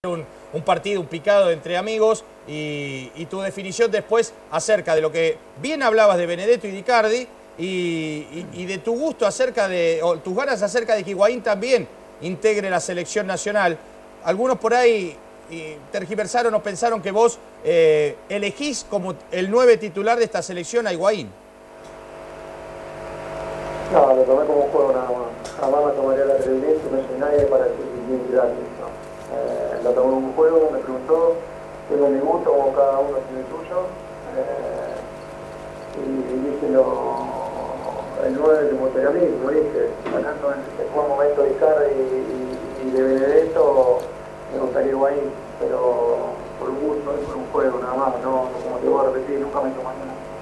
un partido, un picado entre amigos y tu definición después acerca de lo que bien hablabas de Benedetto y de Icardi y de tu gusto acerca de, o tus ganas acerca de que Higuaín también integre la selección nacional. Algunos por ahí tergiversaron o pensaron que vos elegís como el 9 titular de esta selección a Higuaín. No, lo tomé como un juego nada más. Jamás me tomaría la televisión, no soy nadie para decir bien gratis, ¿no? Lo tomé como un juego, me preguntó, tengo mi gusto, como cada uno tiene el suyo. Y dije el 9 que me gustaría a mí, como dije, sacando el buen momento de Icardi y de Benedetto, me gustaría Higuaín, pero por un gusto y por un juego nada más, no como te voy a repetir, nunca me tomaría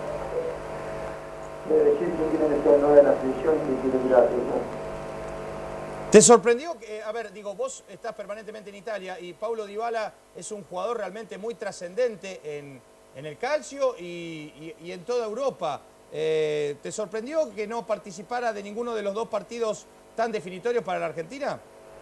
de decir quién tiene que ser el 9 de la selección y quién tiene gratis, ¿no? ¿Te sorprendió que, a ver, digo, vos estás permanentemente en Italia y Paulo Dybala es un jugador realmente muy trascendente en el calcio y en toda Europa? ¿Te sorprendió que no participara de ninguno de los dos partidos tan definitorios para la Argentina?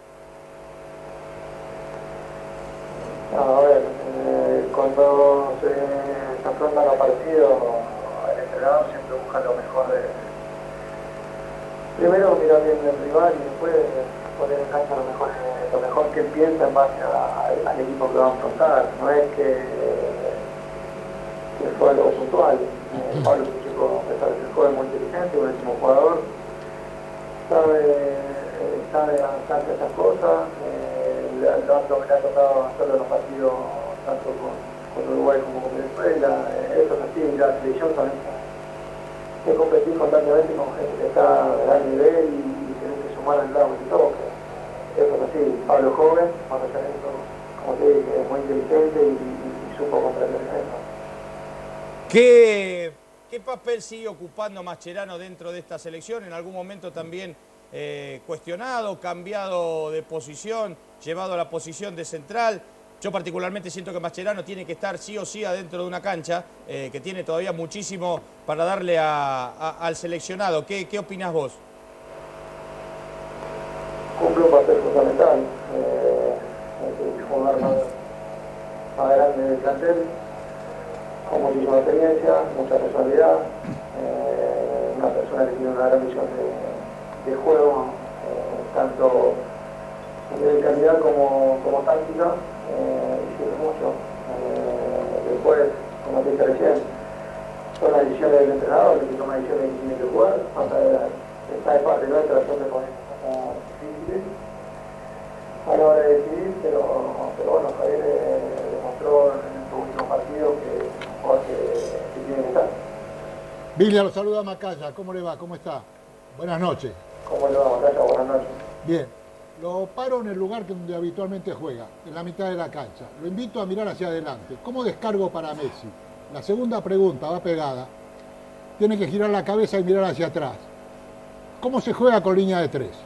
A ver, cuando se afrontan los partidos, el entrenador siempre busca lo mejor de... Primero mira bien el rival y después poner en cancha lo mejor que él piensa en base al equipo que va a afrontar. No es que fue algo puntual. Pablo es un chico, a pesar de ser joven, muy inteligente, un último jugador, sabe adaptarse a estas cosas. Le ha tocado hacerlo en los partidos tanto con Uruguay como con Venezuela. Eso es así, la selección también que competir constantemente con gente que está de gran nivel y tener que sumar al lado que toque. Eso es así. Pablo joven, cuando ya eso, como te dije, es muy inteligente y supo comprender eso. ¿Qué papel sigue ocupando Mascherano dentro de esta selección? En algún momento también cuestionado, cambiado de posición, llevado a la posición de central. Yo particularmente siento que Mascherano tiene que estar sí o sí adentro de una cancha, que tiene todavía muchísimo para darle al seleccionado. ¿Qué opinás vos? Cumple un papel fundamental. El jugador más grande del plantel, con muchísima experiencia, mucha personalidad, una persona que tiene una gran visión de juego, tanto de calidad como táctica. Sirve mucho. Después, como te dije recién, son las decisiones del entrenador, el que toma decisiones de quién tiene que jugar, está de parte nuestra siempre con estas cosas difíciles a la hora de decidir, pero bueno, Javier demostró en su último partido que es un jugador que tiene que estar. Villa, lo saluda Macaya, ¿cómo le va? ¿Cómo está? Buenas noches. ¿Cómo le va, Macaya? Buenas noches. Bien. Lo paro en el lugar donde habitualmente juega, en la mitad de la cancha. Lo invito a mirar hacia adelante. ¿Cómo descargo para Messi? La segunda pregunta va pegada. Tiene que girar la cabeza y mirar hacia atrás. ¿Cómo se juega con línea de 3?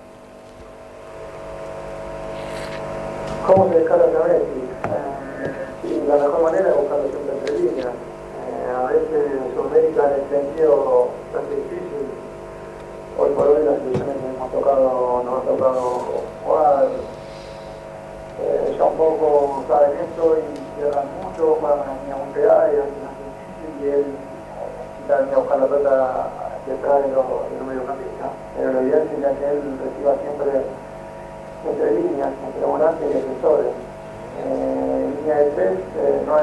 ¿Cómo se descarga hacia Messi? Sí, la mejor manera es buscarlo siempre entre líneas. A veces en Sudamérica en el sentido bastante difícil. Hoy por hoy las selecciones que nos ha tocado jugar ya un poco saben esto y cierran mucho, juegan una línea muy pegada y es más difícil y él necesita venir a buscar la pelota detrás de los mediocampistas. Pero lo ideal sería que él reciba siempre entre líneas, entre volantes y defensores. Línea de 3 no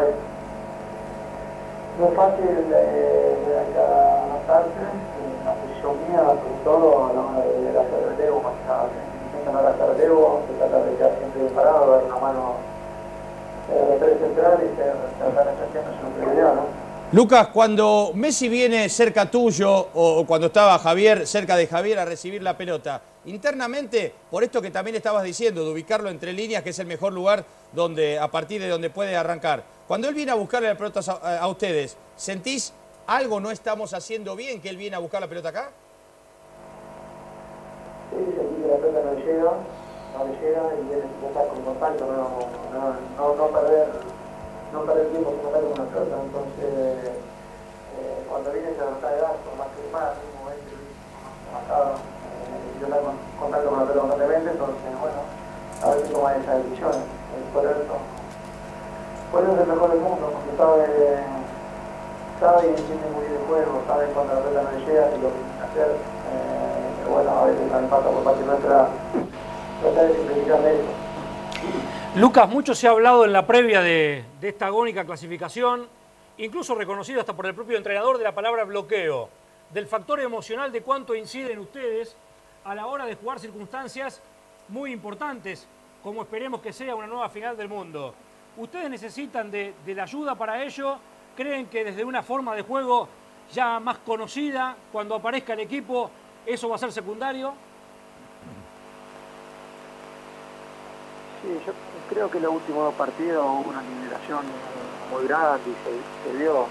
es fácil adaptarse. La posición mía, sobre todo a la hora de hacer relevo, más que nada, intentan no hacer relevo, se trata de quedar siempre parado, dar una mano de 3 central y tratar de hacer siempre su prioridad, ¿no? Lucas, cuando Messi viene cerca tuyo o cuando estaba Javier cerca de Javier a recibir la pelota, internamente, por esto que también estabas diciendo, de ubicarlo entre líneas, que es el mejor lugar a partir de donde puede arrancar, cuando él viene a buscarle la pelota a ustedes, ¿sentís algo no estamos haciendo bien que él viene a buscar la pelota acá? Sí, sentí que la pelota no le llega y él empieza con contacto, no perder tiempo con contacto con la pelota. Entonces, cuando viene se trata de dar, por más que más, mismo demasiado, yo estar con contacto con la pelota constantemente, entonces, bueno, a ver si toma esas decisiones. Por el el mejor del mundo, porque sabe y entiende muy bien el juego, sabe cuando la pelota no le llega y lo que tiene que hacer. Pero bueno, a veces la empata por parte nuestra, tratar de simplificarle eso. Lucas, mucho se ha hablado en la previa de esta agónica clasificación, incluso reconocido hasta por el propio entrenador, de la palabra bloqueo, del factor emocional, de cuánto inciden ustedes a la hora de jugar circunstancias muy importantes, como esperemos que sea una nueva final del mundo. ¿Ustedes necesitan de la ayuda para ello? ¿Creen que desde una forma de juego ya más conocida, cuando aparezca el equipo, eso va a ser secundario? Sí, yo creo que en los últimos dos partidos hubo una liberación muy grande y se vio.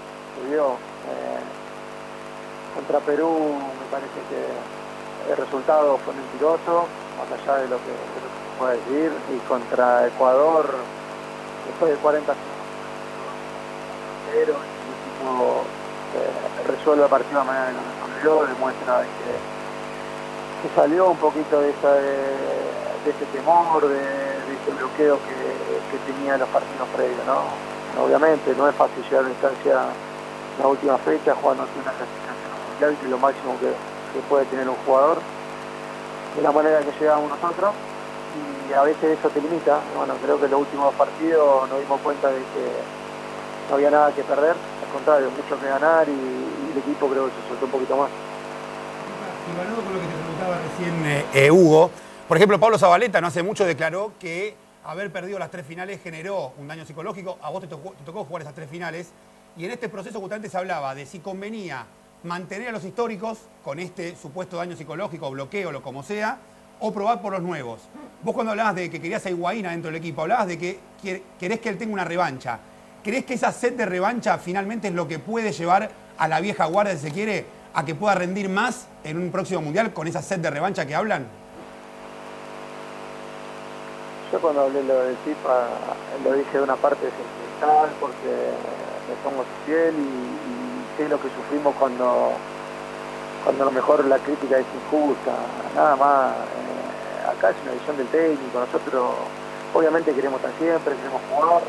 Contra Perú me parece que el resultado fue mentiroso, más allá de lo que se puede decir, y contra Ecuador, después de 40 segundos, pero el equipo resuelve el partido de manera que lo resolvió, demuestra que salió un poquito de ese temor, de ese bloqueo que tenía en los partidos previos, ¿no? Obviamente no es fácil llegar a la instancia en la última fecha jugando una clasificación mundial, que es lo máximo que puede tener un jugador, de la manera que llegamos nosotros, y a veces eso te limita. Bueno, creo que en los últimos partidos nos dimos cuenta de que no había nada que perder, al contrario, mucho que ganar, y el equipo creo que se soltó un poquito más. Y ganando con lo que te preguntaba recién Hugo, por ejemplo, Pablo Zabaleta no hace mucho declaró que haber perdido las 3 finales generó un daño psicológico. A vos te tocó jugar esas 3 finales, y en este proceso justamente se hablaba de si convenía mantener a los históricos con este supuesto daño psicológico, bloqueo, lo como sea, o probar por los nuevos. Vos, cuando hablabas de que querías a Higuaín dentro del equipo, hablabas de que querés que él tenga una revancha. ¿Crees que esa sed de revancha finalmente es lo que puede llevar a la vieja guardia, si se quiere, a que pueda rendir más en un próximo mundial con esa sed de revancha que hablan? Yo cuando hablé lo del FIFA lo dije de una parte sentimental, porque le somos fiel y sé lo que sufrimos cuando a lo mejor la crítica es injusta, nada más. Acá es una visión del técnico, nosotros obviamente queremos estar siempre, queremos jugar.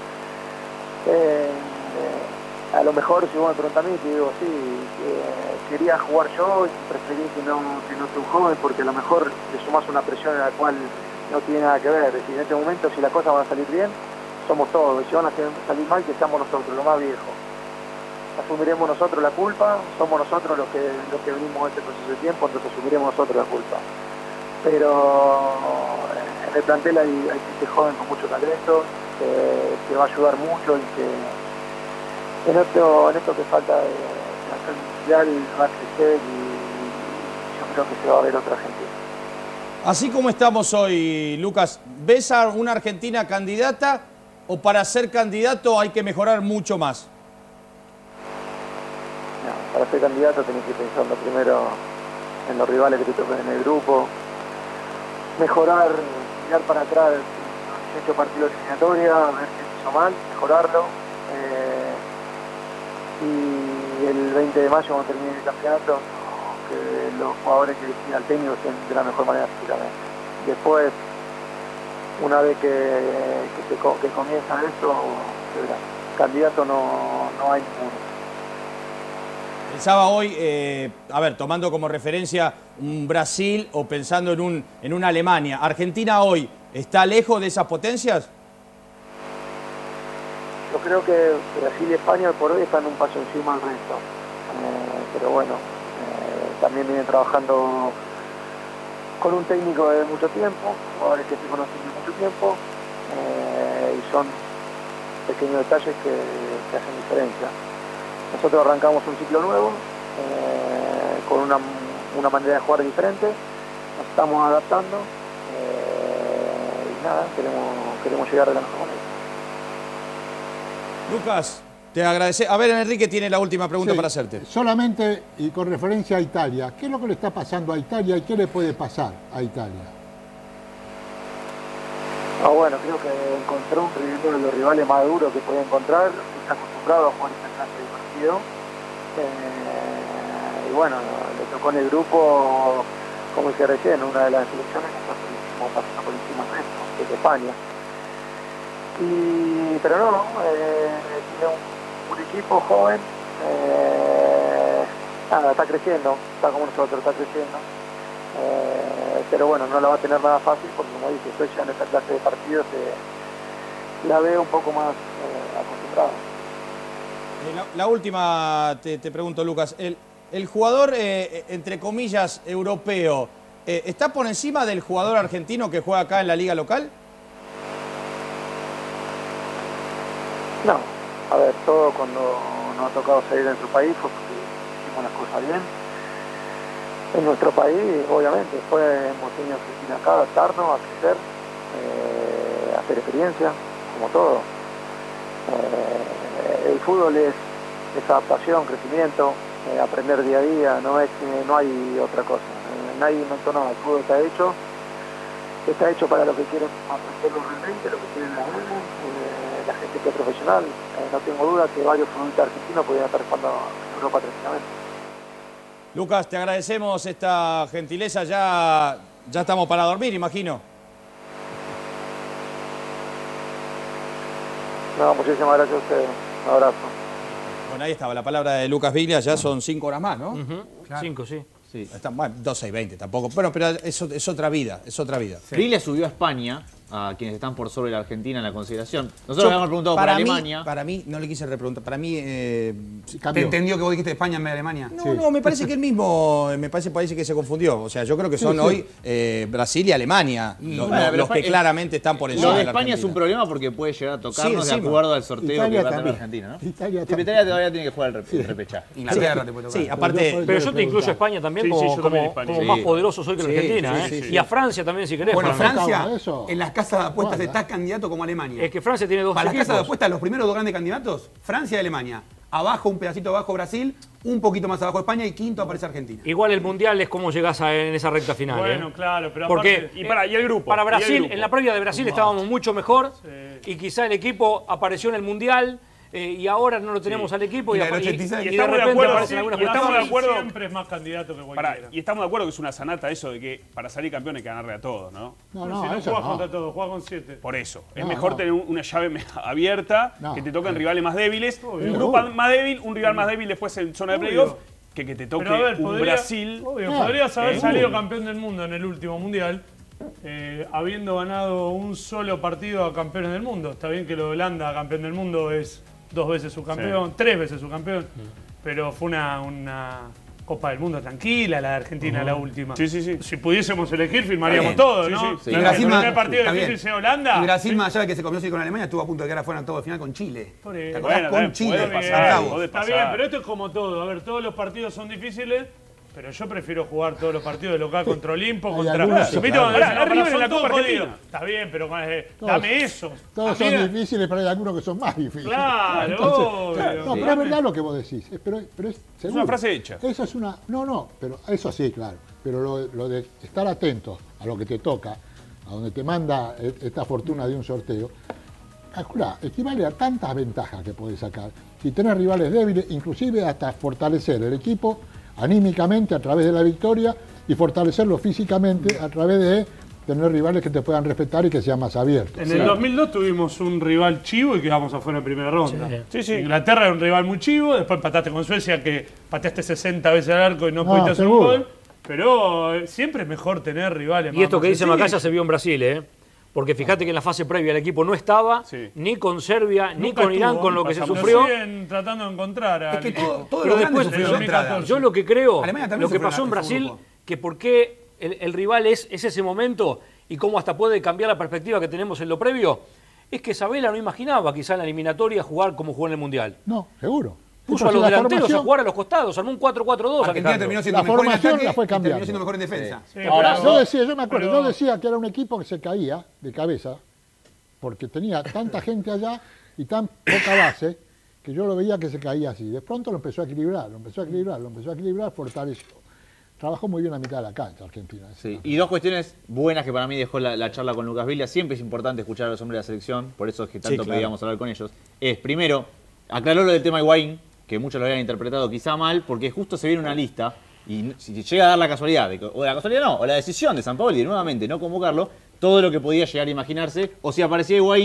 A lo mejor si vos me preguntás a mí, te digo, sí, quería jugar yo y preferí que no esté un joven, porque a lo mejor le sumás una presión en la cual no tiene nada que ver. Es decir, en este momento, si las cosas van a salir bien, somos todos, y si van a salir mal, que seamos nosotros, los más viejos. Asumiremos nosotros la culpa, somos nosotros los que venimos a este proceso de tiempo, entonces asumiremos nosotros la culpa. Pero en el plantel hay gente joven con mucho talento, que va a ayudar mucho, y que en esto que falta de hacer mundial va a crecer, y yo creo que se va a ver otra gente. Así como estamos hoy, Lucas, ¿ves a una Argentina candidata o para ser candidato hay que mejorar mucho más? No, para ser candidato tenés que ir pensando primero en los rivales que te toquen en el grupo, mejorar, mirar para atrás los 18 partidos de eliminatoria, ver qué se hizo mal, mejorarlo. Y el 20 de mayo, cuando termine el campeonato, que los jugadores que deciden al técnico estén de la mejor manera físicamente. Después, una vez que comienza esto, candidato no hay ninguno. Pensaba hoy, tomando como referencia un Brasil o pensando en una Alemania. ¿Argentina hoy está lejos de esas potencias? Yo creo que Brasil y España por hoy están un paso encima del resto. Pero bueno, también vienen trabajando con un técnico de mucho tiempo, jugadores que se conocen de mucho tiempo, y son pequeños detalles que hacen diferencia. Nosotros arrancamos un ciclo nuevo, con una manera de jugar diferente, nos estamos adaptando, y nada, queremos llegar de la mejor manera. Lucas, te agradece. A ver, Enrique tiene la última pregunta para hacerte. Solamente y con referencia a Italia, ¿qué es lo que le está pasando a Italia y qué le puede pasar a Italia? Bueno, creo que encontró un rival de los rivales más duros que puede encontrar, está acostumbrado a jugar esta clase de partido. Y bueno, le tocó en el grupo, como dije recién, una de las selecciones que pasó por encima de esto, que es España. Y pero no, tiene un equipo joven, nada, está creciendo, está como nosotros, está creciendo. Pero bueno, no la va a tener nada fácil porque, como dice, estoy ya en esta clase de partidos la veo un poco más acostumbrada. La última te pregunto, Lucas. El jugador, entre comillas, europeo, ¿está por encima del jugador argentino que juega acá en la liga local? No, a ver, todo cuando nos ha tocado salir de nuestro país fue porque hicimos las cosas bien. En nuestro país, obviamente, después hemos tenido que ir acá, adaptarnos, a crecer, hacer experiencia, como todo. El fútbol es adaptación, crecimiento, aprender día a día, no hay otra cosa. Nadie inventó nada, el fútbol está hecho para lo que quieren aprenderlo realmente, lo que quieren la gente que es profesional. No tengo duda que varios futbolistas argentinos podrían estar jugando en Europa tranquilamente. Lucas, te agradecemos esta gentileza, ya estamos para dormir, imagino. No, muchísimas gracias a ustedes, un abrazo. Bueno, ahí estaba la palabra de Lucas Biglia, ya son 5 horas más, ¿no? Claro. 5, sí. Sí. Está, bueno, 12 y 20 tampoco, bueno, pero es otra vida, es otra vida. Sí. Biglia subió a España, a quienes están por sobre la Argentina en la consideración. Nosotros habíamos preguntado por Alemania. Para mí, no le quise repreguntar, para mí... ¿Te entendió que vos dijiste España en vez de Alemania? No, no, me parece que él mismo, parece que se confundió. O sea, yo creo que son hoy Brasil y Alemania los que claramente están por encima Lo de de la España es un problema porque puede llegar a tocarnos de acuerdo al sorteo que va a tener Argentina, ¿no? Italia todavía tiene que jugar el repechaje. Inglaterra te puede tocar. Sí, aparte... Pero yo te incluyo a España también como más poderoso soy que la Argentina. Y a Francia también, si querés. Bueno, Francia, en las casas de apuestas está candidato como Alemania. Es que Francia tiene dos Para las equipos. casas de apuestas, los primeros dos grandes candidatos, Francia y Alemania. Abajo, un pedacito abajo Brasil, un poquito más abajo España y quinto aparece Argentina. Igual el Mundial es cómo llegás en esa recta final. Bueno, claro, pero porque aparte, y el grupo. Para Brasil, ¿Y el grupo? en la previa de Brasil estábamos mucho mejor y quizá el equipo apareció en el Mundial y ahora no lo tenemos al equipo y y de estamos repente de acuerdo, aparecen algunas estamos cuestiones. de acuerdo. Siempre es más candidato que cualquiera. Y estamos de acuerdo que es una sanata eso de que para salir campeón hay que ganarle a todos, ¿no? No, si no eso juega no. contra todos, juega con 7. Por eso. Es No, mejor no. tener una llave abierta, que te toquen rivales más débiles. Un grupo más débil, un rival más débil después en zona de playoff, que te toque Pero a ver, un Brasil. podrías haber salido campeón del mundo en el último mundial, habiendo ganado un solo partido a campeones del mundo. Está bien que lo de Holanda, campeón del mundo, es 2 veces su campeón, 3 veces su campeón, pero fue una Copa del Mundo tranquila, la de Argentina, la última. Sí. Si pudiésemos elegir, firmaríamos todo, ¿no? Sí. Y El Brasil primer partido está difícil bien. sea Holanda. Y Brasil, más allá de que se comió con Alemania, estuvo a punto de quedar fuera en todo el final con Chile. Por ¿Te eso. acordás? Bueno, Con Chile, puede pasar, octavos. puede Está pasar. bien, pero esto es como todo. A ver, todos los partidos son difíciles, pero yo prefiero jugar todos los partidos de local contra Olimpo, contra... algunos, ¿Viste claro. cuando dicen, Ahora, River son en la todos Copa jodidos? Argentina. Está bien, pero dame eso. Todos A mí- son difíciles, pero hay algunos que son más difíciles. Claro, obvio. No, pero es verdad lo que vos decís. Pero es seguro. una frase hecha. Eso es una... No, pero eso sí, claro. Pero lo de estar atento a lo que te toca, a donde te manda esta fortuna de un sorteo, calculá, equivale a tantas ventajas que podés sacar. Y tener rivales débiles, inclusive hasta fortalecer el equipo anímicamente a través de la victoria y fortalecerlo físicamente a través de tener rivales que te puedan respetar y que sean más abiertos. En el 2002 tuvimos un rival chivo y quedamos afuera en primera ronda. Sí. Inglaterra era un rival muy chivo, después empataste con Suecia, que pateaste 60 veces al arco y no No, pudiste hacer un seguro. gol. Pero siempre es mejor tener rivales Y esto más que dice sencillos. Macaya se vio en Brasil, porque fíjate que en la fase previa el equipo no estaba Sí. ni con Serbia, ni Nunca con Irán, estuvo, con lo que se lo sufrió. siguen tratando de encontrar al Es que equipo. todos Pero los grandes después, sufrieron la entrada. yo lo que creo, Alemania también lo que sufrió pasó en su Brasil, grupo. que por qué el rival es ese momento y cómo hasta puede cambiar la perspectiva que tenemos en lo previo, es que Sabela no imaginaba quizá en la eliminatoria jugar como jugó en el Mundial. No, seguro. Puso Sí, a los pero si la delanteros a formación- jugar a los costados, armó un 4-4-2. Argentina terminó siendo La mejor en formación ataque la fue y terminó cambiando. siendo mejor en defensa. Sí, Ahora, pero- Yo me acuerdo, pero- yo decía que era un equipo que se caía de cabeza, porque tenía tanta gente allá y tan poca base, que yo lo veía que se caía así. De pronto lo empezó a equilibrar, fortaleció. Trabajó muy bien la mitad de la cancha Argentina. Sí, y dos cuestiones buenas que para mí dejó la charla con Lucas Biglia. Siempre es importante escuchar a los hombres de la selección, por eso es que tanto claro. pedíamos hablar con ellos. Primero, aclaró lo del tema Higuaín, que muchos lo habían interpretado quizá mal, porque justo se viene una lista, y si llega a dar la casualidad, o la casualidad no, o la decisión de Sampaoli de nuevamente no convocarlo, todo lo que podía llegar a imaginarse, o si aparecía Higuaín,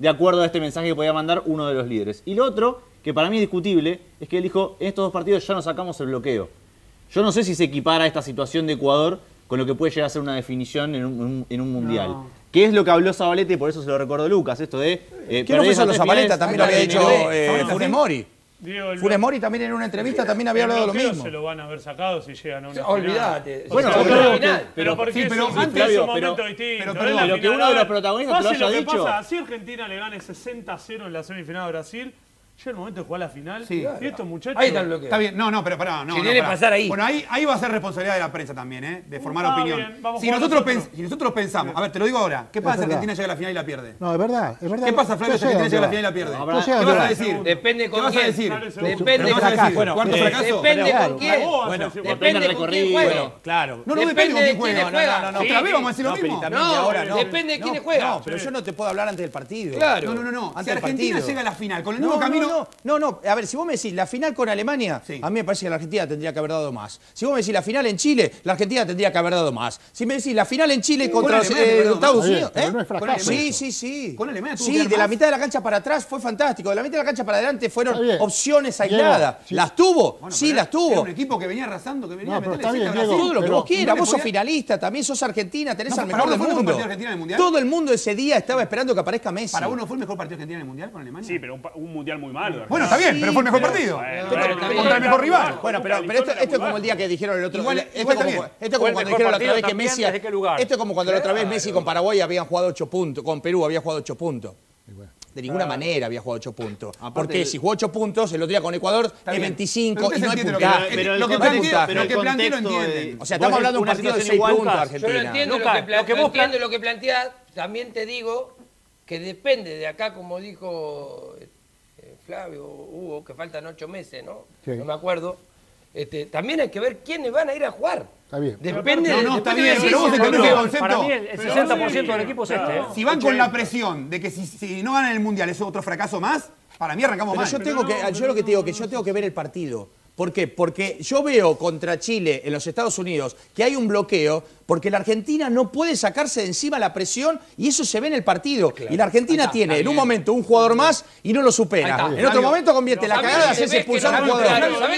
de acuerdo a este mensaje que podía mandar uno de los líderes. Y lo otro, que para mí es discutible, es que él dijo, en estos 2 partidos ya nos sacamos el bloqueo. Yo no sé si se equipara esta situación de Ecuador con lo que puede llegar a ser una definición en un mundial. No. ¿Qué es lo que habló Zabaleta y por eso se lo recordó Lucas? Esto de... ¿Quién no fue solo Zabaleta? También lo había dicho Funes Mori. Funes Mori también en una entrevista también había hablado lo mismo. Se lo van a haber sacado si llegan a una Olvídate. Bueno, pero porque antes es un momento distinto. Pero que uno de los protagonistas te lo haya dicho. Pasa, si Argentina le gane 60-0 en la semifinal a Brasil, llega el momento de jugar la final. Sí, y estos muchachos... Ahí está el bloqueo. Está bien, pero pará. Si tiene que pasar ahí. Bueno, ahí va a ser responsabilidad de la prensa también, de formar opinión. Bien, si nosotros pensamos, a ver, te lo digo ahora, ¿qué pasa si Argentina llega a la final y la pierde? No, es verdad. ¿Qué pasa, Flavio, si Argentina llega a la final y la pierde? ¿Qué vas a decir? Depende con quién. ¿Qué vas a decir? Depende con quién. Bueno, ¿cuarto fracaso? Depende con quién. Bueno, depende con quién juega. Claro. No depende con quién juega. No. Otra vez vamos a decir lo mismo. No, depende de quién juega. No, pero yo no te puedo hablar antes del partido. Claro. No. Si Argentina llega a la final con el mismo camino... No. A ver, si vos me decís la final con Alemania, a mí me parece que la Argentina tendría que haber dado más. Si vos me decís la final en Chile, la Argentina tendría que haber dado más. Si me decís la final en Chile contra Estados Unidos, no es fracaso. Sí. Con Alemania tuvo que Sí, haber de la más. mitad de la cancha para atrás fue fantástico. De la mitad de la cancha para adelante fueron Está bien. opciones aisladas. Sí. ¿Las tuvo? Bueno, sí, pero las tuvo. Era un equipo que venía arrasando, que venía No, a pero meterle está bien, seca a Diego. Brasil. Todo lo que Pero vos quieras, no vos sos podía- finalista, también sos Argentina, tenés al ¿para mejor vos del fue el mejor mundo. partido de Argentina en el Mundial? Todo el mundo ese día estaba esperando que aparezca Messi. ¿Para uno fue el mejor partido de Argentina en el Mundial con Alemania? Sí, pero un mundial muy malo. Bueno, está bien, pero fue el mejor partido. Contra el mejor rival. Bueno, pero esto es como el día que dijeron el otro Igual esto es está como, bien. esto es como Fue el cuando mejor dijeron la otra partido vez que también, Messi. ¿desde qué lugar? Esto es como cuando la otra vez Messi con Paraguay habían jugado 8 puntos, con Perú había jugado 8 puntos. De ninguna manera había jugado 8 puntos. Porque si jugó 8 puntos, el otro día con Ecuador es 25 y no hay puntaje. Pero lo que el planteé lo contexto de- entienden. O sea, estamos hablando de un una partido de situación 6 igual, puntos Lucas. Argentina. Yo lo entiendo, Lucas, lo que planteás. También te digo que depende de acá, como dijo Flavio, Hugo, que faltan 8 meses, ¿no? Sí. No me acuerdo. También hay que ver quiénes van a ir a jugar. Está bien. Depende No, está bien, de pero vos entendés el concepto. Para mí el 60% del equipo es este. Si van con la presión de que si no ganan el Mundial es otro fracaso más, para mí arrancamos Pero mal. yo lo que te digo que yo tengo que ver el partido. ¿Por qué? Porque yo veo contra Chile en los Estados Unidos que hay un bloqueo porque la Argentina no puede sacarse de encima la presión y eso se ve en el partido. Claro. Y la Argentina tiene en un momento un jugador más y no lo supera. En otro momento convierte la cagada de hacerse expulsar a un jugador.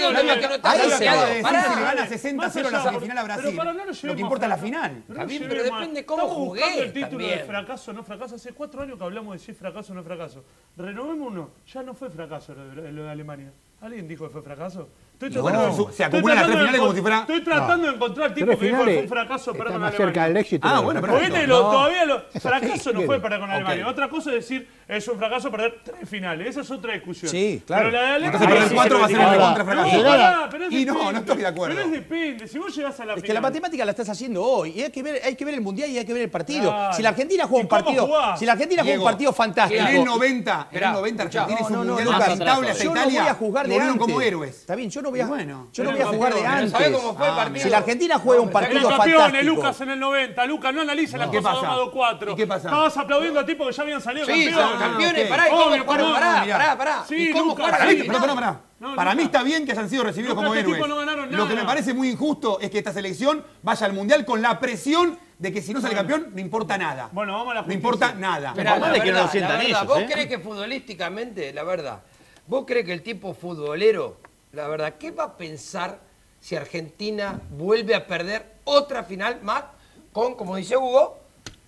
Ahí se puede decir si le gana 60-0 la semifinal a Brasil. Lo que importa es la final. Pero depende cómo jugué. El título de fracaso o no fracaso. Hace 4 años que hablamos de si es fracaso o no fracaso. Renovémonos. Ya no fue fracaso lo de Alemania. ¿Alguien dijo que fue fracaso? Se acumulan las 3 finales como si fuera... Estoy tratando de encontrar tipo que dijo que fue un fracaso perder con más Alemania. cerca del éxito. Ah, bueno, Porque perfecto. todavía fracaso no fue perder con Alemania. Otra cosa es decir, es un fracaso perder 3 finales. Esa es otra discusión. Sí, claro. Pero la de Alemania... Entonces perder 4 va a ser un recontra fracaso. pero es Y no depende. estoy de acuerdo. Pero es depende. Si vos llegás a la Es final... que la matemática la estás haciendo hoy y hay que ver el mundial y hay que ver el partido. Claro. Si la Argentina juega un ¿Y cómo partido, jugás? si la Argentina juega un partido fantástico. En el 90 Argentina hizo un Mundial Lucas, lamentable hasta yo no Italia. voy a jugar de volvieron antes. como héroes. Está bien, yo no voy a, Bueno, yo no voy a jugar de antes. ¿Sabés cómo fue el partido? Si la Argentina juega un partido Era campeón, fantástico. Lucas en el 90. Lucas, no analiza las ¿Qué cosas pasa? 2 más 4. ¿Y qué pasa? Estabas aplaudiendo a tipos que ya habían salido Sí, campeones. son campeones, ok. pará, ¿y cómo Obvio, jugaron? ¿cómo? Pará. Sí, ¿Y cómo Lucas, jugaron? Para sí, mí, pará. No, Para Lucas. mí está bien que hayan sido recibidos Lucas, como este héroes. tipo no ganaron Lo que nada. me parece muy injusto es que esta selección vaya al Mundial con la presión de que si no sale campeón no importa nada. Bueno, vamos a la No justicia. importa nada. Mirá, Más de que no lo sientan ellos, ¿vos ¿eh? crees que futbolísticamente, la verdad, vos crees que el tipo futbolero, la verdad, qué va a pensar si Argentina vuelve a perder otra final más con, como dice Hugo,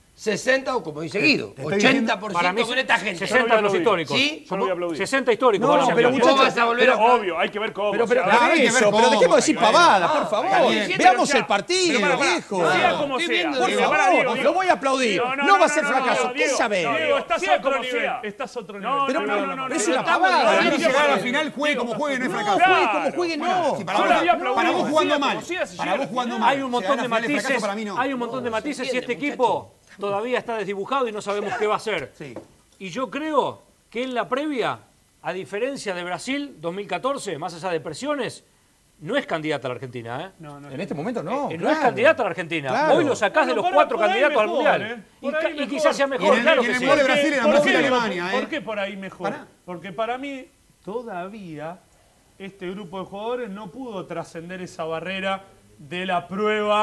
60 o como dice Guido, te estoy diciendo, 80% Para mí, con esta gente? 60 de los históricos. ¿Sí? Yo no voy a aplaudir. 60 históricos. No, van a ser pero campeones. ¿Vos vas a volver Pero a obvio, hay que ver cómo. Pero o sea, hay que ver eso, cómo, pero dejemos de decir hay que ver. pavadas, por favor. diciendo, Veamos pero el partido, pero pará, viejo. sea como Estoy sea. viendo, Por Diego, favor, lo voy a aplaudir. No va a ser fracaso. ¿Qué Diego, sabés? Diego, estás Sea a otro como nivel. sea, estás a otro nivel. Pero es una estamos pavada. Para mí Diego, llegar a la Diego, final, juegue como juegue, no es No, fracaso. juegue como juegue, no. Sí, Yo lo había aplaudido. para vos jugando Sea mal. como sea, si Para llega vos jugando al mal. Hay un montón de Llegar a la final es matices. fracaso, para mí no. Hay un montón de matices y entiende, este equipo todavía está desdibujado y no sabemos qué va a hacer. Sí. Y yo creo que en la previa, a diferencia de Brasil 2014, más allá de presiones, no es candidata a la Argentina, ¿eh? En este momento no. No es candidata a la Argentina. Claro. Hoy lo sacás de los Bueno, 4 por ahí candidatos al mejor, Mundial. por ahí Y mejor. quizás sea Y mejor, en claro el que sí. Mundial de Brasil era ¿Por Brasil qué? y Alemania, ¿Por qué por ahí mejor? Pará. Porque para mí, todavía, este grupo de jugadores no pudo trascender esa barrera de la prueba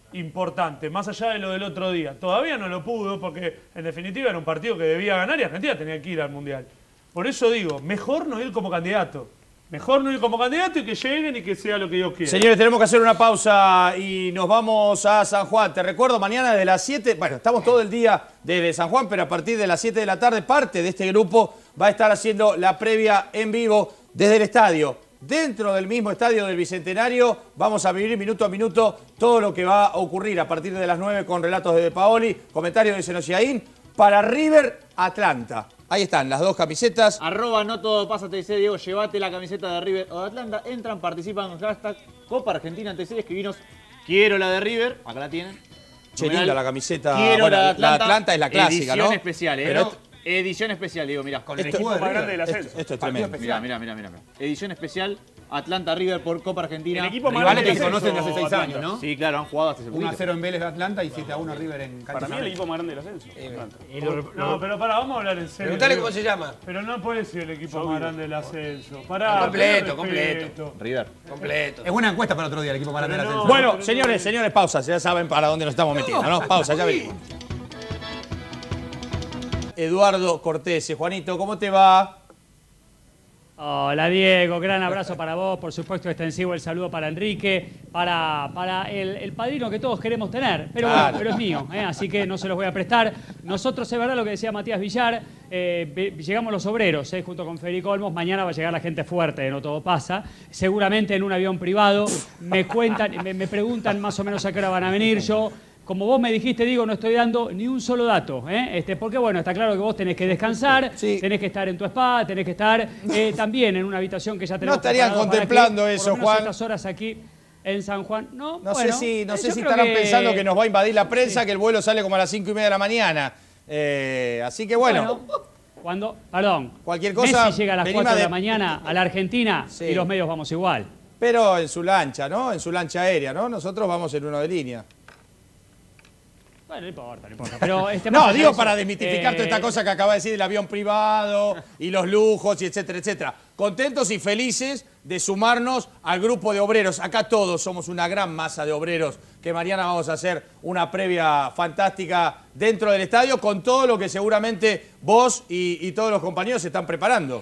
importante, más allá de lo del otro día. Todavía no lo pudo porque en definitiva era un partido que debía ganar y Argentina tenía que ir al Mundial. Por eso digo, mejor no ir como candidato. Mejor no ir como candidato y que lleguen y que sea lo que Dios quiera. Señores, tenemos que hacer una pausa y nos vamos a San Juan. Te recuerdo, mañana desde las 7, bueno, estamos todo el día desde San Juan, pero a partir de las 7 de la tarde, parte de este grupo va a estar haciendo la previa en vivo desde el estadio. Dentro del mismo estadio del Bicentenario vamos a vivir minuto a minuto todo lo que va a ocurrir a partir de las 9 con relatos de De Paoli, comentarios de Senosiaín para River Atlanta. Ahí están las dos camisetas. @ no todo pasa, te dice Diego, llévate la camiseta de River o de Atlanta. Entran, participan con hashtag Copa Argentina TC, escribinos quiero la de River, acá la tienen. Che, linda la camiseta. Quiero bueno, la de Atlanta. La Atlanta es la clásica, edición ¿no? especial, Pero edición especial, Diego, mirá. Con el equipo más grande del ascenso. Esto es tremendo. Mirá. Edición especial, Atlanta River por Copa Argentina. El equipo más Rivales grande que del conocen de ascenso, hace 6 Atlanta. años, ¿no? Sí, claro, han jugado hasta ese poquito. 1-0 en Vélez de Atlanta y 7-1 River en cancha. Para mí el equipo más grande del ascenso. Atlanta. No, pero pará, vamos a hablar en serio. Preguntale Diego. cómo se llama. Pero no puede ser el equipo más grande del ascenso. Pará, Completo, con respeto. River. Completo. Es buena encuesta para otro día el equipo más grande del Pero no. ascenso. Bueno, señores, pausa. Ya saben para dónde nos estamos metiendo, ¿no? Pausa, ya venimos. Eduardo Cortés, Juanito, ¿cómo te va? Hola Diego, gran abrazo para vos, por supuesto extensivo el saludo para Enrique, para el padrino que todos queremos tener, pero bueno, pero es mío, así que no se los voy a prestar. Nosotros, es verdad lo que decía Matías Villar, llegamos los obreros, junto con Federico Olmos, mañana va a llegar la gente fuerte de No Todo Pasa, seguramente en un avión privado, me preguntan más o menos a qué hora van a venir, yo... Como vos me dijiste, Diego, no estoy dando ni un solo dato, porque bueno, está claro que vos tenés que descansar, tenés que estar en tu spa, tenés que estar también en una habitación que ya tenemos. No estarían contemplando que, eso, por lo menos Juan. Estas horas aquí en San Juan. No sé si estarán pensando que nos va a invadir la prensa, que el vuelo sale como a las 5:30 de la mañana. Así que bueno. Cualquier cosa. Messi llega a las 4 de la mañana a la Argentina y los medios vamos igual. Pero en su lancha, ¿no? En su lancha aérea, ¿no? Nosotros vamos en uno de línea. Bueno, no importa. Pero no, digo para desmitificar toda esta cosa que acaba de decir del avión privado y los lujos y etcétera, etcétera. Contentos y felices de sumarnos al grupo de obreros. Acá todos somos una gran masa de obreros que mañana vamos a hacer una previa fantástica dentro del estadio con todo lo que seguramente vos y todos los compañeros se están preparando.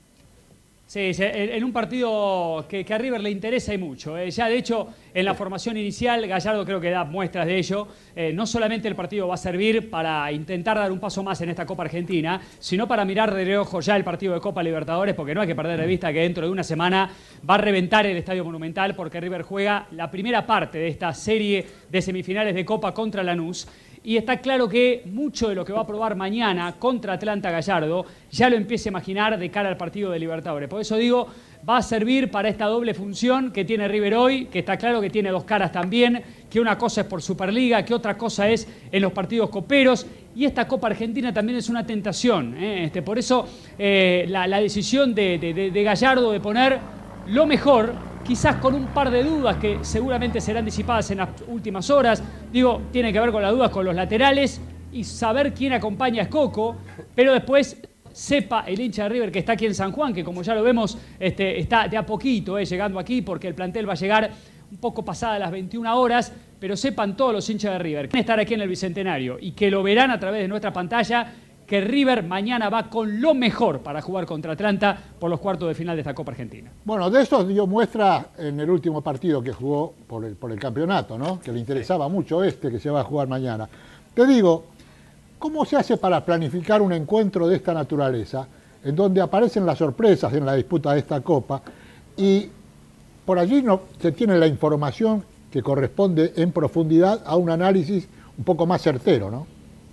Sí, en un partido que a River le interesa y mucho. Ya de hecho, en la formación inicial, Gallardo creo que da muestras de ello. No solamente el partido va a servir para intentar dar un paso más en esta Copa Argentina, sino para mirar de reojo ya el partido de Copa Libertadores, porque no hay que perder de vista que dentro de una semana va a reventar el Estadio Monumental, porque River juega la primera parte de esta serie de semifinales de Copa contra Lanús. Y está claro que mucho de lo que va a probar mañana contra Atlanta Gallardo ya lo empieza a imaginar de cara al partido de Libertadores. Por eso digo, va a servir para esta doble función que tiene River hoy, que está claro que tiene dos caras también, que una cosa es por Superliga, que otra cosa es en los partidos coperos. Y esta Copa Argentina también es una tentación. Por eso la decisión de Gallardo de poner lo mejor, quizás con un par de dudas que seguramente serán disipadas en las últimas horas. Digo, tiene que ver con las dudas con los laterales y saber quién acompaña a Escoco, pero después sepa el hincha de River que está aquí en San Juan, que como ya lo vemos está de a poquito llegando aquí porque el plantel va a llegar un poco pasada las 21 horas, pero sepan todos los hinchas de River que van a estar aquí en el Bicentenario y que lo verán a través de nuestra pantalla, que River mañana va con lo mejor para jugar contra Atlanta por los cuartos de final de esta Copa Argentina. Bueno, de eso dio muestra en el último partido que jugó por el campeonato, ¿no? Que le interesaba mucho que se va a jugar mañana. Te digo, ¿cómo se hace para planificar un encuentro de esta naturaleza, en donde aparecen las sorpresas en la disputa de esta Copa, y por allí no se tiene la información que corresponde en profundidad a un análisis un poco más certero, ¿no?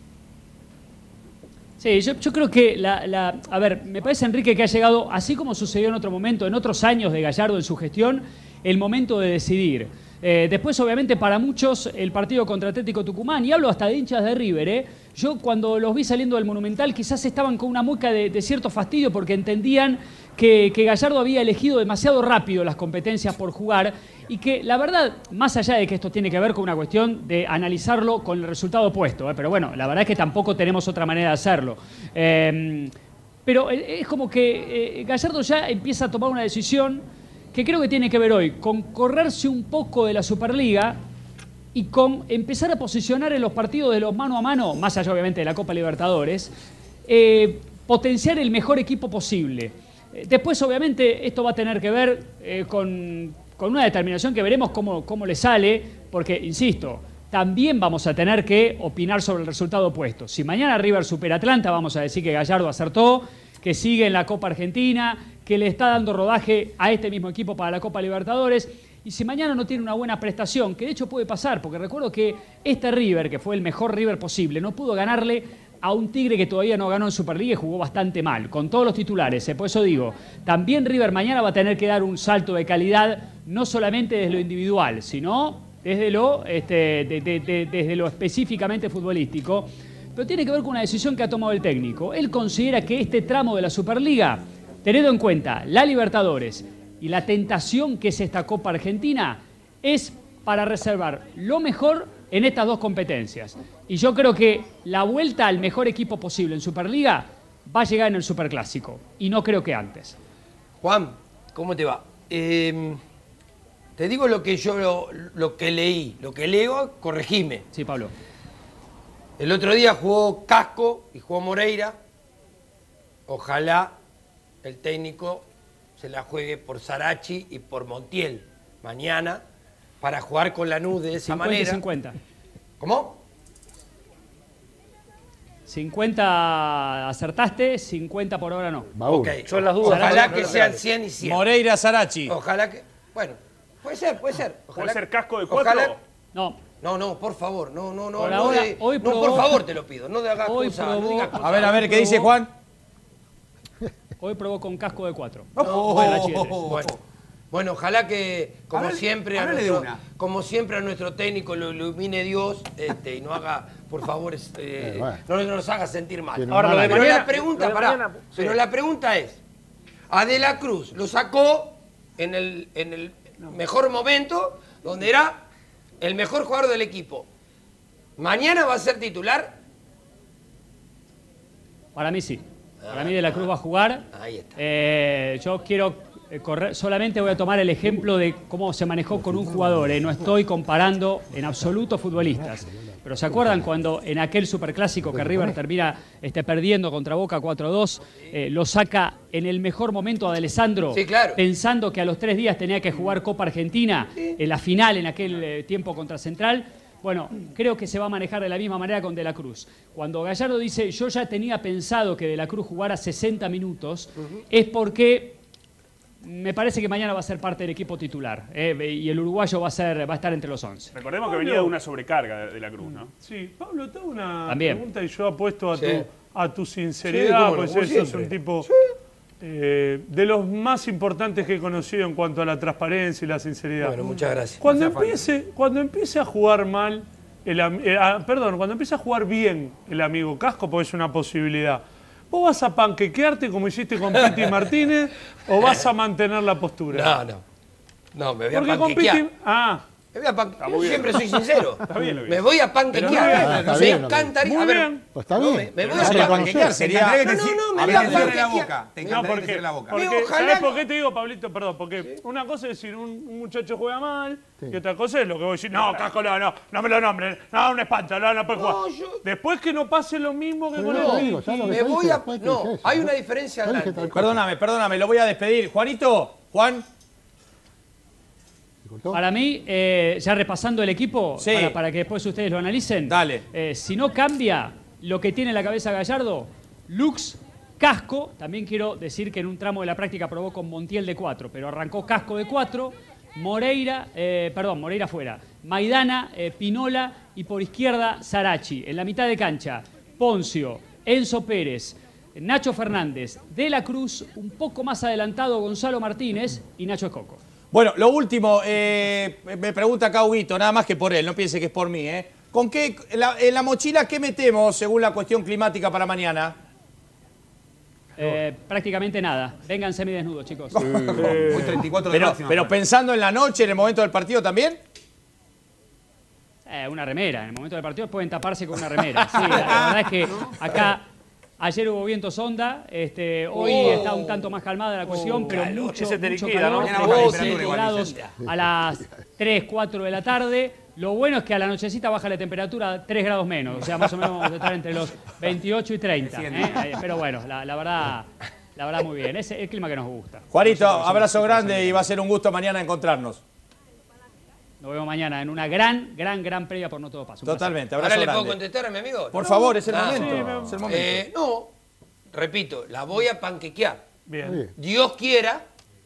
Sí, yo creo que, a ver, me parece, Enrique, que ha llegado, así como sucedió en otro momento, en otros años de Gallardo en su gestión, el momento de decidir. Después, obviamente, para muchos, el partido contra Atlético Tucumán, y hablo hasta de hinchas de River, yo cuando los vi saliendo del Monumental quizás estaban con una mueca de cierto fastidio porque entendían que Gallardo había elegido demasiado rápido las competencias por jugar y que, la verdad, más allá de que esto tiene que ver con una cuestión de analizarlo con el resultado opuesto, pero bueno, la verdad es que tampoco tenemos otra manera de hacerlo. Pero es como que Gallardo ya empieza a tomar una decisión que creo que tiene que ver hoy con correrse un poco de la Superliga y con empezar a posicionar en los partidos de los mano a mano, más allá obviamente de la Copa Libertadores, potenciar el mejor equipo posible. Después obviamente esto va a tener que ver con una determinación que veremos cómo le sale, porque, insisto, también vamos a tener que opinar sobre el resultado opuesto. Si mañana River supera Atlanta, vamos a decir que Gallardo acertó, que sigue en la Copa Argentina, que le está dando rodaje a este mismo equipo para la Copa Libertadores. Y si mañana no tiene una buena prestación, que de hecho puede pasar, porque recuerdo que este River, que fue el mejor River posible, no pudo ganarle a un Tigre que todavía no ganó en Superliga y jugó bastante mal, con todos los titulares. Por eso digo, también River mañana va a tener que dar un salto de calidad, no solamente desde lo individual, sino desde lo específicamente futbolístico. Pero tiene que ver con una decisión que ha tomado el técnico. Él considera que este tramo de la Superliga, teniendo en cuenta la Libertadores y la tentación que es esta Copa Argentina, es para reservar lo mejor en estas dos competencias. Y yo creo que la vuelta al mejor equipo posible en Superliga va a llegar en el Superclásico. Y no creo que antes. Juan, ¿cómo te va? Te digo lo que yo lo que leí. Lo que leo, corregime. Sí, Pablo. El otro día jugó Casco y jugó Moreira. Ojalá el técnico se la juegue por Sarachi y por Montiel mañana para jugar con Lanús de esa manera. 50. ¿Cómo? 50 acertaste, 50 por ahora no. Okay. Son las dudas. Ojalá que sean 100 y 100. Moreira, Sarachi. Ojalá que... Bueno, puede ser. Ojalá, ¿Puede ser Casco de 4? Ojalá... No, por favor, no, hoy no, por favor te lo pido, no hagas cosas, no digas cosas. A ver, ¿qué dice Juan? Hoy probó con Casco de 4. Bueno, ojalá que, como siempre a nuestro técnico lo ilumine Dios y no haga, por favor, no nos haga sentir mal. Ahora, pero la pregunta es, a De la Cruz lo sacó en el mejor momento, donde era el mejor jugador del equipo. ¿Mañana va a ser titular? Para mí sí. Para mí De la Cruz va a jugar. Ahí está. Yo quiero solamente voy a tomar el ejemplo de cómo se manejó con un jugador. No estoy comparando en absoluto futbolistas. Pero ¿se acuerdan cuando en aquel superclásico que River termina perdiendo contra Boca 4-2, lo saca en el mejor momento a De Alessandro, sí, claro, pensando que a los 3 días tenía que jugar Copa Argentina, en la final en aquel tiempo contra Central? Bueno, creo que se va a manejar de la misma manera con De la Cruz. Cuando Gallardo dice, yo ya tenía pensado que De la Cruz jugara 60 minutos, es porque me parece que mañana va a ser parte del equipo titular y el uruguayo va a estar entre los 11. Recordemos que venía de una sobrecarga de la Cruz, ¿no? Sí, Pablo, tengo una También pregunta y yo apuesto a tu sinceridad, sí, pues eso es un tipo de los más importantes que he conocido en cuanto a la transparencia y la sinceridad. Bueno, muchas gracias. Cuando empiece a jugar mal, cuando empiece a jugar bien el amigo Casco, pues es una posibilidad. ¿Vos vas a panquequearte como hiciste con Piti Martínez o vas a mantener la postura? No, me voy a panquequear. Yo siempre soy sincero. Me voy a panquequear. Me encantaría. Muy bien. Pues está bien. Me voy a panquequear. Sería... me voy a panquequear. ¿Sabés por qué te digo, Pablito? Perdón, porque una cosa es decir un muchacho juega mal y otra cosa es lo que voy a decir. No, Casco, no me lo nombres. No, un espanto, no puede jugar. Después que no pase lo mismo que con él. Me voy a... No, hay una diferencia grande. Perdóname, lo voy a despedir. Juanito, Juan... Para mí, ya repasando el equipo, sí, para que después ustedes lo analicen. Dale. Si no cambia lo que tiene en la cabeza Gallardo, Lux, Casco, también quiero decir que en un tramo de la práctica probó con Montiel de 4, pero arrancó Casco de 4, Moreira fuera, Maidana, Pinola y por izquierda Sarachi. En la mitad de cancha, Poncio, Enzo Pérez, Nacho Fernández, De la Cruz, un poco más adelantado Gonzalo Martínez y Nacho Escoco. Bueno, lo último, me pregunta acá Huguito, nada más que por él, no piense que es por mí. ¿Con qué, en la mochila, qué metemos según la cuestión climática para mañana? Prácticamente nada. Vengan semidesnudos, chicos. Hoy 34 de máxima. Pero pensando en la noche, en el momento del partido también. Una remera. En el momento del partido pueden taparse con una remera. Sí, la verdad es que acá... Ayer hubo viento sonda, hoy está un tanto más calmada la cuestión, pero mucho calor, 37 grados a las 3, 4 de la tarde, Lo bueno es que a la nochecita baja la temperatura a 3 grados menos, o sea, más o menos vamos a estar entre los 28 y 30. Pero bueno, la verdad muy bien, es el clima que nos gusta. Juanito, abrazo grande y va a ser un gusto mañana encontrarnos. Nos vemos mañana en una gran previa por No Todo Pasa. Totalmente, abrazo ¿Ahora grande. le puedo contestar a mi amigo? Por favor, es el momento. Sí, es el momento. No, repito, la voy a panquequear. Bien. Dios quiera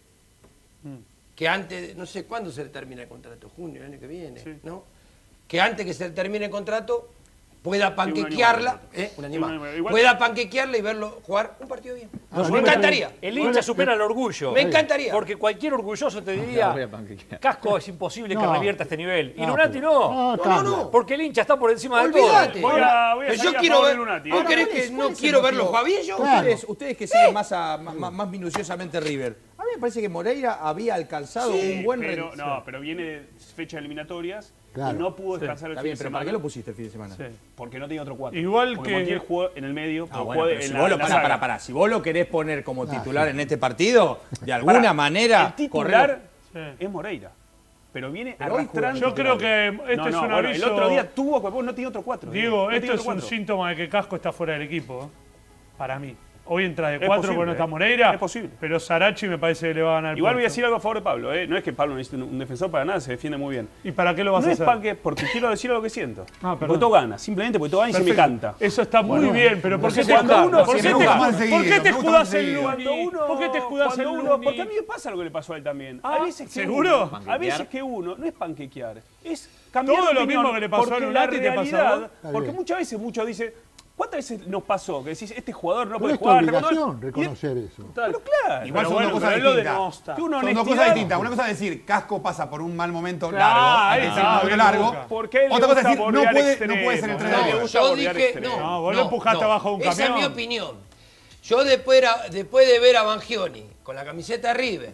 que antes, no sé cuándo se termina el contrato, junio, el año que viene, Sí. ¿no? Que antes que se termine el contrato pueda un año panquequearla, más. un año Un más, año más. Igual- pueda panquequearla y verlo jugar un partido bien. Nos Me encantaría. El hincha supera el orgullo. Me encantaría. Porque cualquier orgulloso te La diría, voy a panquequear. Casco es imposible que No. revierta este nivel. Y No, Lunati pero- no. cambia. Porque el hincha está por encima de Olvídate. todo. Voy a Pero yo salir a quiero favor ver. de Lunati. ¿Vos crees que no quiero verlo jugar bien yo? Claro. Ustedes que siguen más minuciosamente River, a mí me parece que Moreira había alcanzado un buen pero, rendimiento. no, pero viene de fecha eliminatorias Claro. y no pudo descansar el Está fin bien, de pero semana. ¿para qué lo pusiste el fin de semana? Sí. Porque no tenía otro 4. Igual Porque que- Montiel jugó en el medio, pero Bueno, jugó pero en si la, vos lo, la saga. pará. Si vos lo querés poner como titular en este partido, de alguna manera, El titular Sí. es Moreira. Pero viene Pero hoy arrastrando. Yo creo que este es un bueno, aviso. el otro día tuvo, porque no tenía otro 4. Diego, esto es un síntoma de que Casco está fuera del equipo, para mí. Hoy entra de 4 porque no está Moreira. Es posible. Pero Sarachi me parece que le va a ganar el Igual voy a puesto. decir algo a favor de Pablo. No es que Pablo necesite un defensor para nada, se defiende muy bien. ¿Y para qué lo vas No a es hacer? porque quiero decir lo que siento. Perdón. Porque todo gana, simplemente porque todo gana y se me Perfecto. canta. Eso está muy bien, pero ¿por qué te cuando escudas? uno- ¿Por qué si me te gusta escudas? más seguido, ¿Por qué te me gusta escudas más en seguido. Luni? ¿Por qué te escudas en Cuando uno, Luni? porque a mí me pasa lo que le pasó a él también. Ah, a veces que ¿seguro? uno- a veces que uno no es panquequear, es cambiar Todo de lo opinión, mismo que le pasó a porque Lunati la te pasó a vos. realidad, Está porque bien. muchas veces muchos dicen, ¿cuántas veces nos pasó que decís, este jugador no Pero puede es tu jugar? obligación Y- reconocer eso. Pero claro. Igual pero son bueno, dos cosas pero él lo distintas. denosta. Que una Son dos honestidad- cosas distintas. Una cosa es decir, Casco pasa por un mal momento Claro, largo. ahí hay que está, decir un momento bien, largo. Boca. Porque él le Otra cosa es gusta decir, no bordear puede extremos. ser No, entrenador. le No, gusta yo bordear dije, extremos. No, vos lo empujaste abajo de un Esa es mi camión. opinión. Yo después de ver a Bangioni con la camiseta River,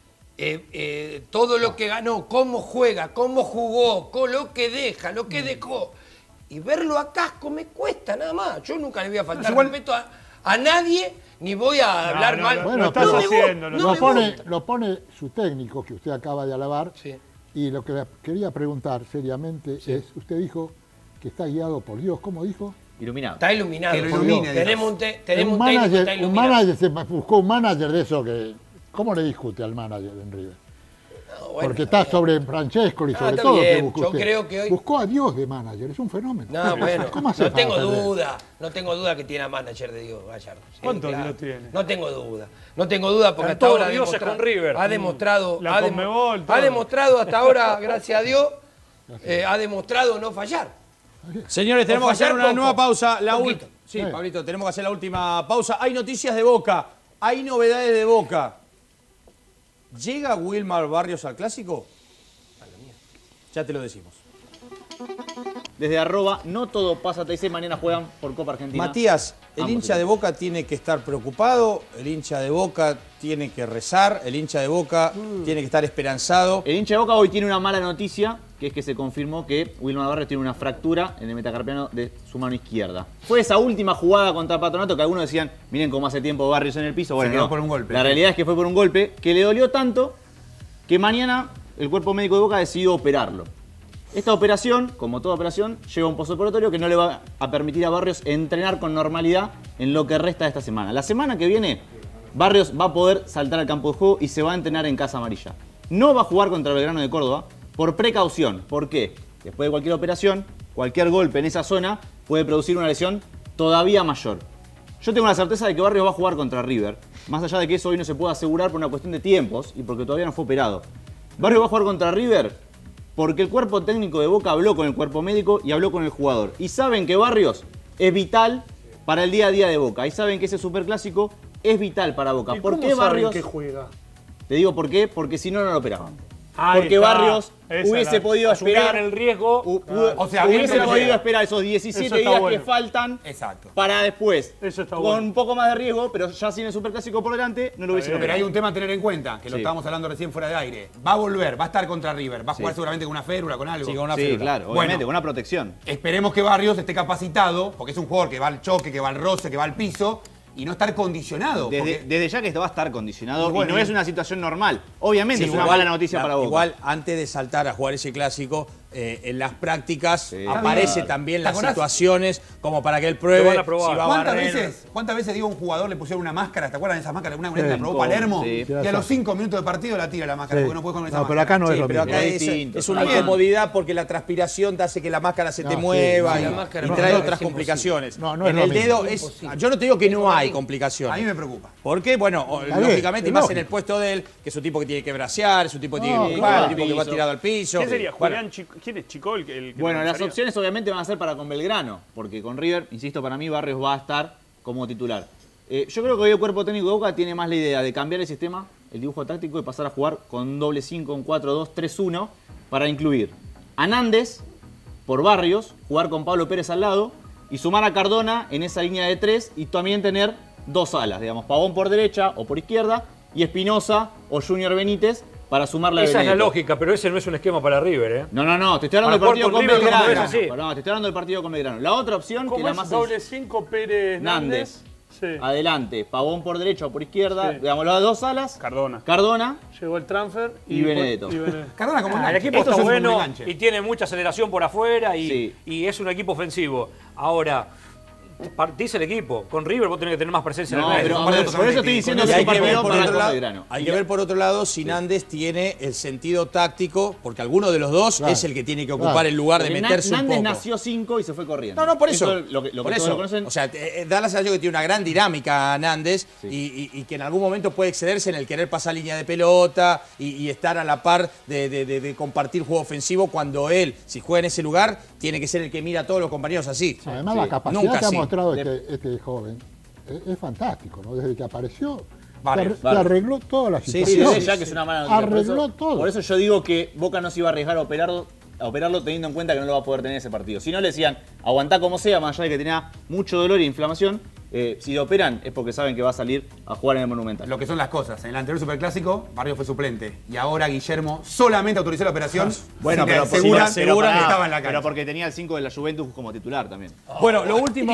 todo lo que ganó, cómo juega, cómo jugó, con lo que deja, lo que dejó, y verlo a Casco me cuesta nada más. Yo nunca le voy a faltar respeto a nadie, ni voy a hablar mal. Bueno, lo estás pero- haciendo. no Lo me pone, gusta. lo pone su técnico, que usted acaba de alabar, Sí. y lo que le quería preguntar seriamente es, usted dijo que está guiado por Dios, ¿cómo dijo? Iluminado. Está iluminado. Que lo por ilumine, Dios. Dios. Tenemos un técnico que un está manager, iluminado. se buscó un manager de eso que... ¿Cómo le discute al manager en River? No, bueno, Porque está sobre Francesco y sobre está todo bien. que buscó Yo usted. creo que hoy- Buscó a Dios de manager, es un fenómeno. No, bueno, ¿Cómo hace no para tengo perder? duda, no tengo duda que tiene a manager de Diego Gallardo. Sí, ¿Cuántos lo tiene? No tengo duda, no tengo duda porque Están hasta ahora todos dioses con River. ha demostrado, La Conmebol, todo. ha demostrado hasta ahora, gracias a Dios, ha demostrado no fallar. Señores, tenemos que hacer fallar una poco. nueva pausa. La Poquito. Sí, Sí. Pablito, tenemos que hacer la última pausa. Hay noticias de Boca, hay novedades de Boca. ¿Llega Wilmar Barrios al Clásico? Ya te lo decimos. Desde @ no todo pasa TC, mañana juegan por Copa Argentina. Matías, el Ambos hincha de equipos. Boca tiene que estar preocupado, el hincha de Boca tiene que rezar, el hincha de Boca tiene que estar esperanzado. El hincha de Boca hoy tiene una mala noticia, que es que se confirmó que Wilmar Barrios tiene una fractura en el metacarpiano de su mano izquierda. Fue esa última jugada contra Patronato que algunos decían, miren cómo hace tiempo Barrios en el piso. Bueno, quedó no. por un golpe. La realidad es que fue por un golpe que le dolió tanto que mañana el cuerpo médico de Boca decidió operarlo. Esta operación, como toda operación, lleva un postoperatorio que no le va a permitir a Barrios entrenar con normalidad en lo que resta de esta semana. La semana que viene, Barrios va a poder saltar al campo de juego y se va a entrenar en Casa Amarilla. No va a jugar contra Belgrano de Córdoba por precaución. ¿Por qué? Después de cualquier operación, cualquier golpe en esa zona puede producir una lesión todavía mayor. Yo tengo la certeza de que Barrios va a jugar contra River, más allá de que eso hoy no se puede asegurar por una cuestión de tiempos y porque todavía no fue operado. Barrios va a jugar contra River porque el cuerpo técnico de Boca habló con el cuerpo médico y habló con el jugador. Y saben que Barrios es vital para el día a día de Boca. Y saben que ese superclásico es vital para Boca. ¿Y ¿Por cómo qué saben Barrios? que juega? Te digo por qué, porque si no, no lo operaban. Ahí Porque está. Barrios Esa hubiese la- podido Asumieron esperar. el riesgo. O sea, hubiese bien, podido pero- esperar esos 17 Eso está días bueno. que faltan Exacto. para después. Eso está con bueno. un poco más de riesgo, pero ya sin el superclásico por delante, no lo hubiesen Pero operado. hay un tema a tener en cuenta, que lo Sí. estábamos hablando recién fuera de aire. Va a volver, va a estar contra River, va a jugar Sí. seguramente con una férula, con algo. Sí, con una Sí, férula. claro, Bueno. obviamente, con una protección. Esperemos que Barrios esté capacitado, porque es un jugador que va al choque, que va al roce, que va al piso, y no estar condicionado. porque- Desde ya que esto va a estar condicionado Y bueno, y no es una situación normal. Obviamente Sí, es una igual, mala noticia para Boca. Igual, antes de saltar a jugar ese clásico, en las prácticas Sí. aparece también ¿Te las acordás? situaciones como para que él pruebe van a probar. si va a barrer. ¿Cuántas veces digo a un jugador le pusieron una máscara? ¿Te acuerdan de esas máscaras? Una vez la probó Palermo Sí. y a los 5 minutos de partido la tira la máscara Sí. porque no puede con esa No, máscara. pero acá no es Sí, lo pero mismo. acá Es es distinto, una está bien. incomodidad porque la transpiración te hace que la máscara se te No, mueva sí, y, no, la máscara y no, trae no, otras es complicaciones. No, no es en lo el mismo. dedo Es es... imposible. Yo no te digo que no hay A complicaciones. mí me preocupa. Porque, bueno, Está bien, lógicamente, y es más lógico. en el puesto de él, que es un tipo que tiene que bracear, es un tipo que tiene No, que empujar, claro. un tipo que va tirado al piso. ¿Quién sería? Bueno, Julián Chico. ¿Quién es Chico el que Bueno, las lanzaría? opciones obviamente van a ser para con Belgrano, porque con River, insisto, para mí Barrios va a estar como titular. Yo creo que hoy el cuerpo técnico de Boca tiene más la idea de cambiar el sistema, el dibujo táctico, y pasar a jugar con doble 5, un 4-2-3-1, para incluir a Nández por Barrios, jugar con Pablo Pérez al lado, y sumar a Cardona en esa línea de 3 y también tener dos alas, digamos, Pavón por derecha o por izquierda, y Espinosa o Junior Benítez para sumar la Esa es la Benedetto. lógica, pero ese no es un esquema para River, ¿eh? No, te estoy hablando del Para partido jugar con con River, Belgrano. ¿cómo es así? No, te estoy hablando del partido con Belgrano. La otra opción, que ¿Cómo la es más doble 5 Pérez Nández? Sí. adelante, Pavón por derecha o por izquierda, Sí. digamos, las dos alas, Cardona. Llegó el transfer Y Benedetto. Cardona como El enganche. equipo Esto está es un bueno enganche. y tiene mucha aceleración por afuera Sí. y es un equipo ofensivo. Ahora, partís el equipo. Con River vos tenés que tener más presencia No, en el medio. pero por eso estoy diciendo Y que es hay un que ver partido por para otro con lado, Belgrano. hay que ver por otro lado si Nández tiene el sentido táctico, porque alguno de los dos Claro. es el que tiene que ocupar Claro. el lugar de Porque meterse un Nández poco. nació 5 y se fue corriendo. No, por eso. Lo que por todos eso. lo conocen. O sea, da la sensación que tiene una gran dinámica Nández y que en algún momento puede excederse en el querer pasar línea de pelota y estar a la par de compartir juego ofensivo cuando él, si juega en ese lugar, tiene que ser el que mira a todos los compañeros así. Además, la capacidad Nunca que ha así. mostrado este joven es fantástico, ¿no? Desde que apareció, Barrios. te arregló todas las Sí, Sí, situaciones. desde ya que es una mala noticia. Arregló todo. Por eso yo digo que Boca no se iba a arriesgar a operarlo teniendo en cuenta que no lo va a poder tener ese partido. Si no, le decían, aguantá como sea, más allá de que tenía mucho dolor e inflamación. Si lo operan es porque saben que va a salir a jugar en el Monumental. Lo que son las cosas. En el anterior Superclásico, Barrios fue suplente. Y ahora Guillermo solamente autorizó la operación. Bueno, si te pero aseguran pero que pará, estaba en la cancha. pero porque tenía el 5 de la Juventus como titular también. Bueno, lo último.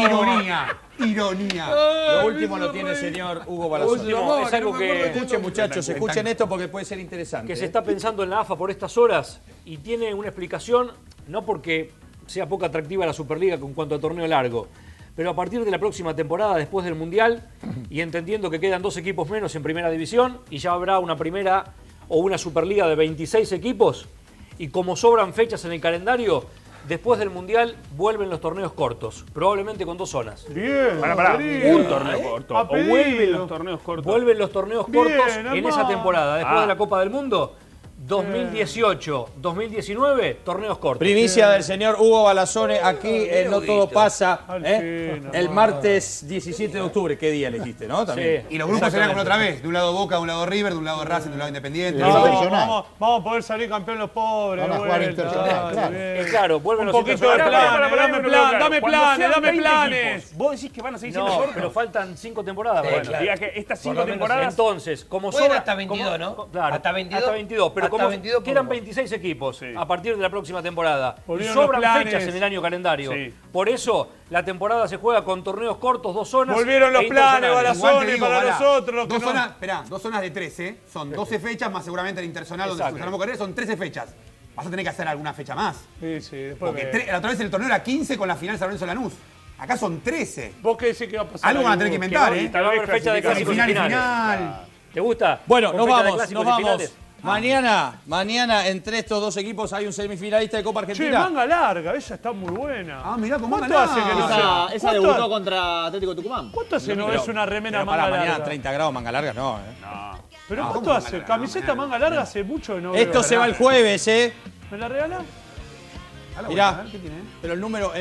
Ironía. Lo último lo tiene el señor Hugo Balazón. Último, es algo que Escuchen, muchachos, escuchen esto porque puede ser interesante. se está pensando en la AFA por estas horas y tiene una explicación, no porque sea poco atractiva la Superliga en cuanto a torneo largo, pero a partir de la próxima temporada, después del Mundial, y entendiendo que quedan 2 equipos menos en Primera División, y ya habrá una primera o una Superliga de 26 equipos, y como sobran fechas en el calendario, después del Mundial vuelven los torneos cortos, probablemente con 2 zonas. Bien. Pará. Rodrigo. Un torneo corto. A O vuelven pedido. los torneos cortos. Vuelven los torneos Bien, cortos en hermano. esa temporada, después Ah. de la Copa del Mundo. 2018, 2019, torneos cortos. Primicia del señor Hugo Balazone aquí en No Todo Pasa. Al fin, El hermano. martes 17 de octubre. ¿Qué día elegiste, no? También. Y los grupos serán como la otra vez. De un lado Boca, de un lado River, de un lado Racing, de un lado Independiente. No, de un lado- divisional. vamos a poder salir campeón los pobres. Van a de jugar vuelta, internacional, claro. bien. Claro, vuelven Un los poquito de internacionales. planes, dame Cuando planes, sean dame 20 planes. equipos, vos decís que van a seguir siendo No, cortos. pero faltan 5 temporadas. Sí, Bueno, claro. Diga que estas Por 5 lo menos temporadas. entonces, como Pueden sobra... hasta 22, como- ¿no? Claro, Hasta 22. Hasta 22, pero Hasta como 22 quedan podemos. 26 equipos Sí. a partir de la próxima temporada y Volvieron sobran los planes. fechas en el año calendario. Sí. Por eso la temporada se juega con torneos cortos, 2 zonas. Volvieron los e planes, internacionales. Balazón. Igual te digo, para Bala, nosotros, los que dos no- zonas, esperá, 2 zonas de 13, son 12 fechas más seguramente el internacional donde Exacto. se Fernando Correa, son 13 fechas. Vas a tener que hacer alguna fecha más. Sí, sí, después Porque ve. la otra vez el torneo era 15 con la final San Lorenzo Lanús. Acá son 13. ¿Vos qué decís que va a pasar? Algo ahí, van a tener que Hugo? inventar, Que ¿eh? va a haber fecha de clásicos y Semifinal y finales. final. ¿Te gusta? Bueno, Con nos fecha de vamos, clásicos nos y vamos. finales. Mañana entre estos 2 equipos hay un semifinalista de Copa Che, Argentina. manga larga, esa está muy buena. Ah, mirá cómo ¿Cuánto anda hace que no larga. se- Esa ¿Cuánto debutó ha- contra Atlético Tucumán. ¿Cuánto hace no Pero- es una remera pero manga para mañana larga? 30 grados, manga larga, no. ¿Pero No, cuánto ¿cómo hace? manga larga? Camiseta manga larga hace mucho que no Esto veo. se va el jueves, ¿eh? ¿Me la regalás? Mirá, ¿Qué tiene? pero el número...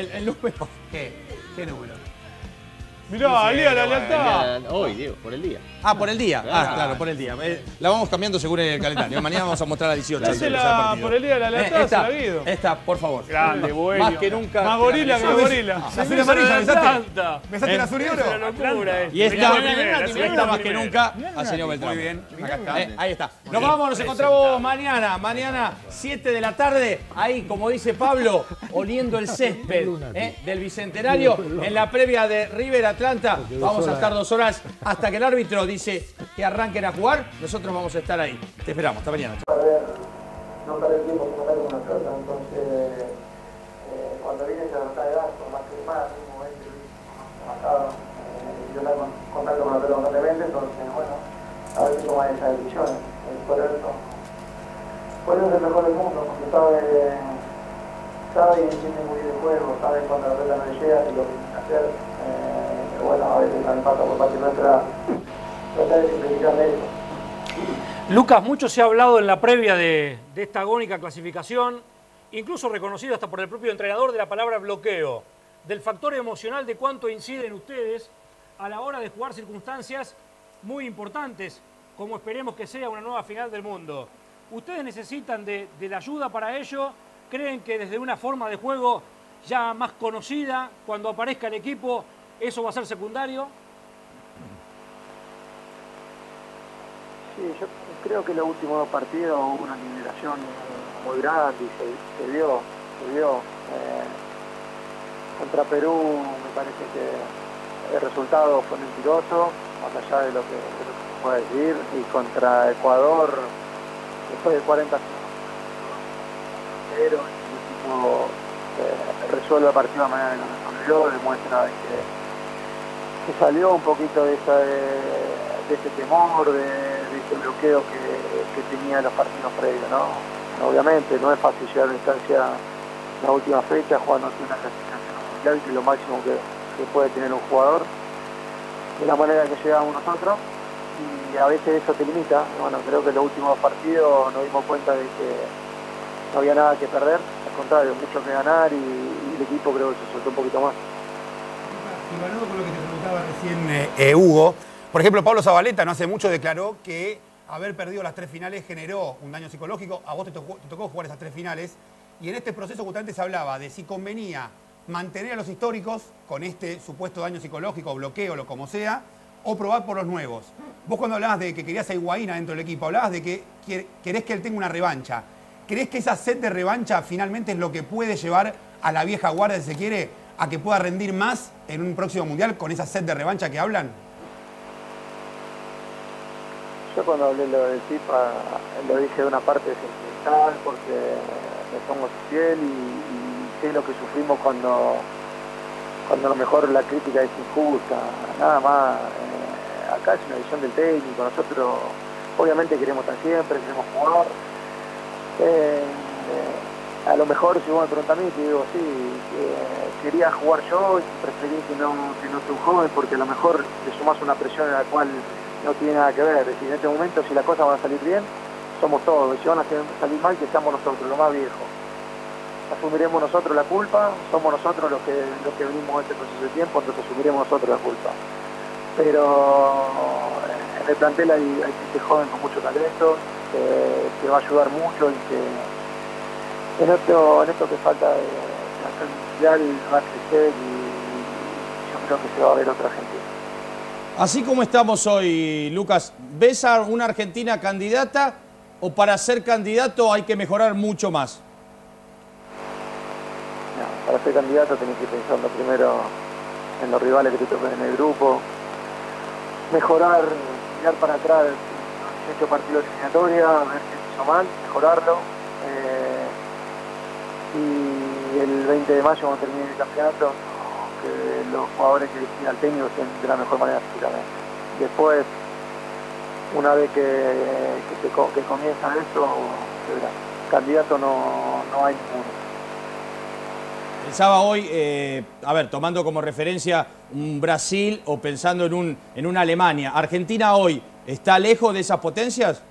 ¿Qué número? Mirá, el día de la lealtad. Hoy, Diego, por el día. Ah, por el día. Ah, Claro. claro, por el día. La vamos cambiando según el calendario. Mañana vamos a mostrar la 18. antes de empezar el Dásela partido. por el día de la lealtad, se esta, la Guido. esta, por favor. Grande, bueno. Más que nunca. Más gorila que ¿Sabes? gorila. La azul y amarilla, ¿besaste? ¿Besaste el azul y oro? Y esta, primera, esta más que nunca, al señor Beltrán. Muy bien, acá está. Ahí está. Nos vamos, nos encontramos mañana, 7 de la tarde, ahí, como dice Pablo, oliendo el césped del Bicentenario, en la previa de River Atlanta. Vamos a estar 2 horas hasta que el árbitro dice que arranquen a jugar. Nosotros vamos a estar ahí. Te esperamos, hasta mañana. no perder tiempo sin sacar una pelota. Entonces, cuando viene esa verdad de edad, por más que más, mismo acá, yo estaba en contacto con la pelota constantemente, entonces, bueno, a ver si toman esas decisiones. Por eso es el mejor del mundo, porque sabe y entiende muy bien el juego, sabe cuando la pelota no le llega y lo que tiene que hacer. Pero bueno, a veces también pasa por parte nuestra tratar de simplificar eso. Lucas, mucho se ha hablado en la previa de esta agónica clasificación, incluso reconocido hasta por el propio entrenador, de la palabra bloqueo, del factor emocional, de cuánto inciden ustedes a la hora de jugar circunstancias muy importantes, como esperemos que sea una nueva final del mundo. ¿Ustedes necesitan de la ayuda para ello? ¿Creen que desde una forma de juego ya más conocida, cuando aparezca el equipo, eso va a ser secundario? Sí, yo creo que en los últimos dos partidos hubo una liberación muy grande y se vio. Contra Perú me parece que el resultado fue mentiroso, más allá de lo que se puede decir, y contra Ecuador, después de 40 segundos, pero el equipo resuelve el partido de manera que lo resolvió, demuestra que salió un poquito de ese temor, de ese bloqueo que tenía en los partidos previos, ¿no? Obviamente no es fácil llegar a la instancia en la última fecha jugando una clasificación mundial, que es lo máximo que puede tener un jugador, de la manera que llegamos nosotros, y a veces eso te limita. Bueno, creo que en los últimos partidos nos dimos cuenta de que no había nada que perder, al contrario, mucho que ganar, y el equipo creo que se soltó un poquito más. Y ganando con lo que te preguntaba recién Hugo, por ejemplo, Pablo Zabaleta no hace mucho declaró que haber perdido las 3 finales generó un daño psicológico. A vos te tocó jugar esas 3 finales. Y en este proceso justamente se hablaba de si convenía mantener a los históricos con este supuesto daño psicológico, bloqueo, lo como sea, o probar por los nuevos. Vos cuando hablabas de que querías a Higuaín dentro del equipo, hablabas de que querés que él tenga una revancha. ¿Crees que esa sed de revancha finalmente es lo que puede llevar a la vieja guardia, si se quiere, a que pueda rendir más en un próximo mundial con esa sed de revancha que hablan? Yo cuando hablé lo del FIFA lo dije de una parte sentimental porque le somos fiel y sé lo que sufrimos cuando a lo mejor la crítica es injusta, nada más. Acá es una visión del técnico, nosotros obviamente queremos estar siempre, queremos jugar. A lo mejor si vos me preguntás a mí, te digo, sí, quería jugar yo y preferí que no sea un joven, porque a lo mejor le sumás una presión en la cual no tiene nada que ver. Es decir, en este momento, si las cosas van a salir bien, somos todos, y si van a salir mal, que seamos nosotros, los más viejos. Asumiremos nosotros la culpa, somos nosotros los que venimos a este proceso de tiempo, entonces asumiremos nosotros la culpa. Pero en el plantel hay gente joven con mucho talento, que va a ayudar mucho y que en esto que falta de hacer mundial va a crecer, y yo creo que se va a ver otra Argentina. Así como estamos hoy, Lucas, ¿ves a una Argentina candidata o para ser candidato hay que mejorar mucho más? No, para ser candidato tenés que ir pensando primero en los rivales que te toquen en el grupo, mejorar, mirar para atrás los 18 partidos de eliminatoria, ver qué se hizo mal, mejorarlo. Y el 20 de mayo, cuando termine el campeonato, que los jugadores que deciden al técnico estén de la mejor manera físicamente. Después, una vez que comienza esto, candidato no hay ninguno. Pensaba hoy, tomando como referencia un Brasil o pensando en una Alemania. ¿Argentina hoy está lejos de esas potencias?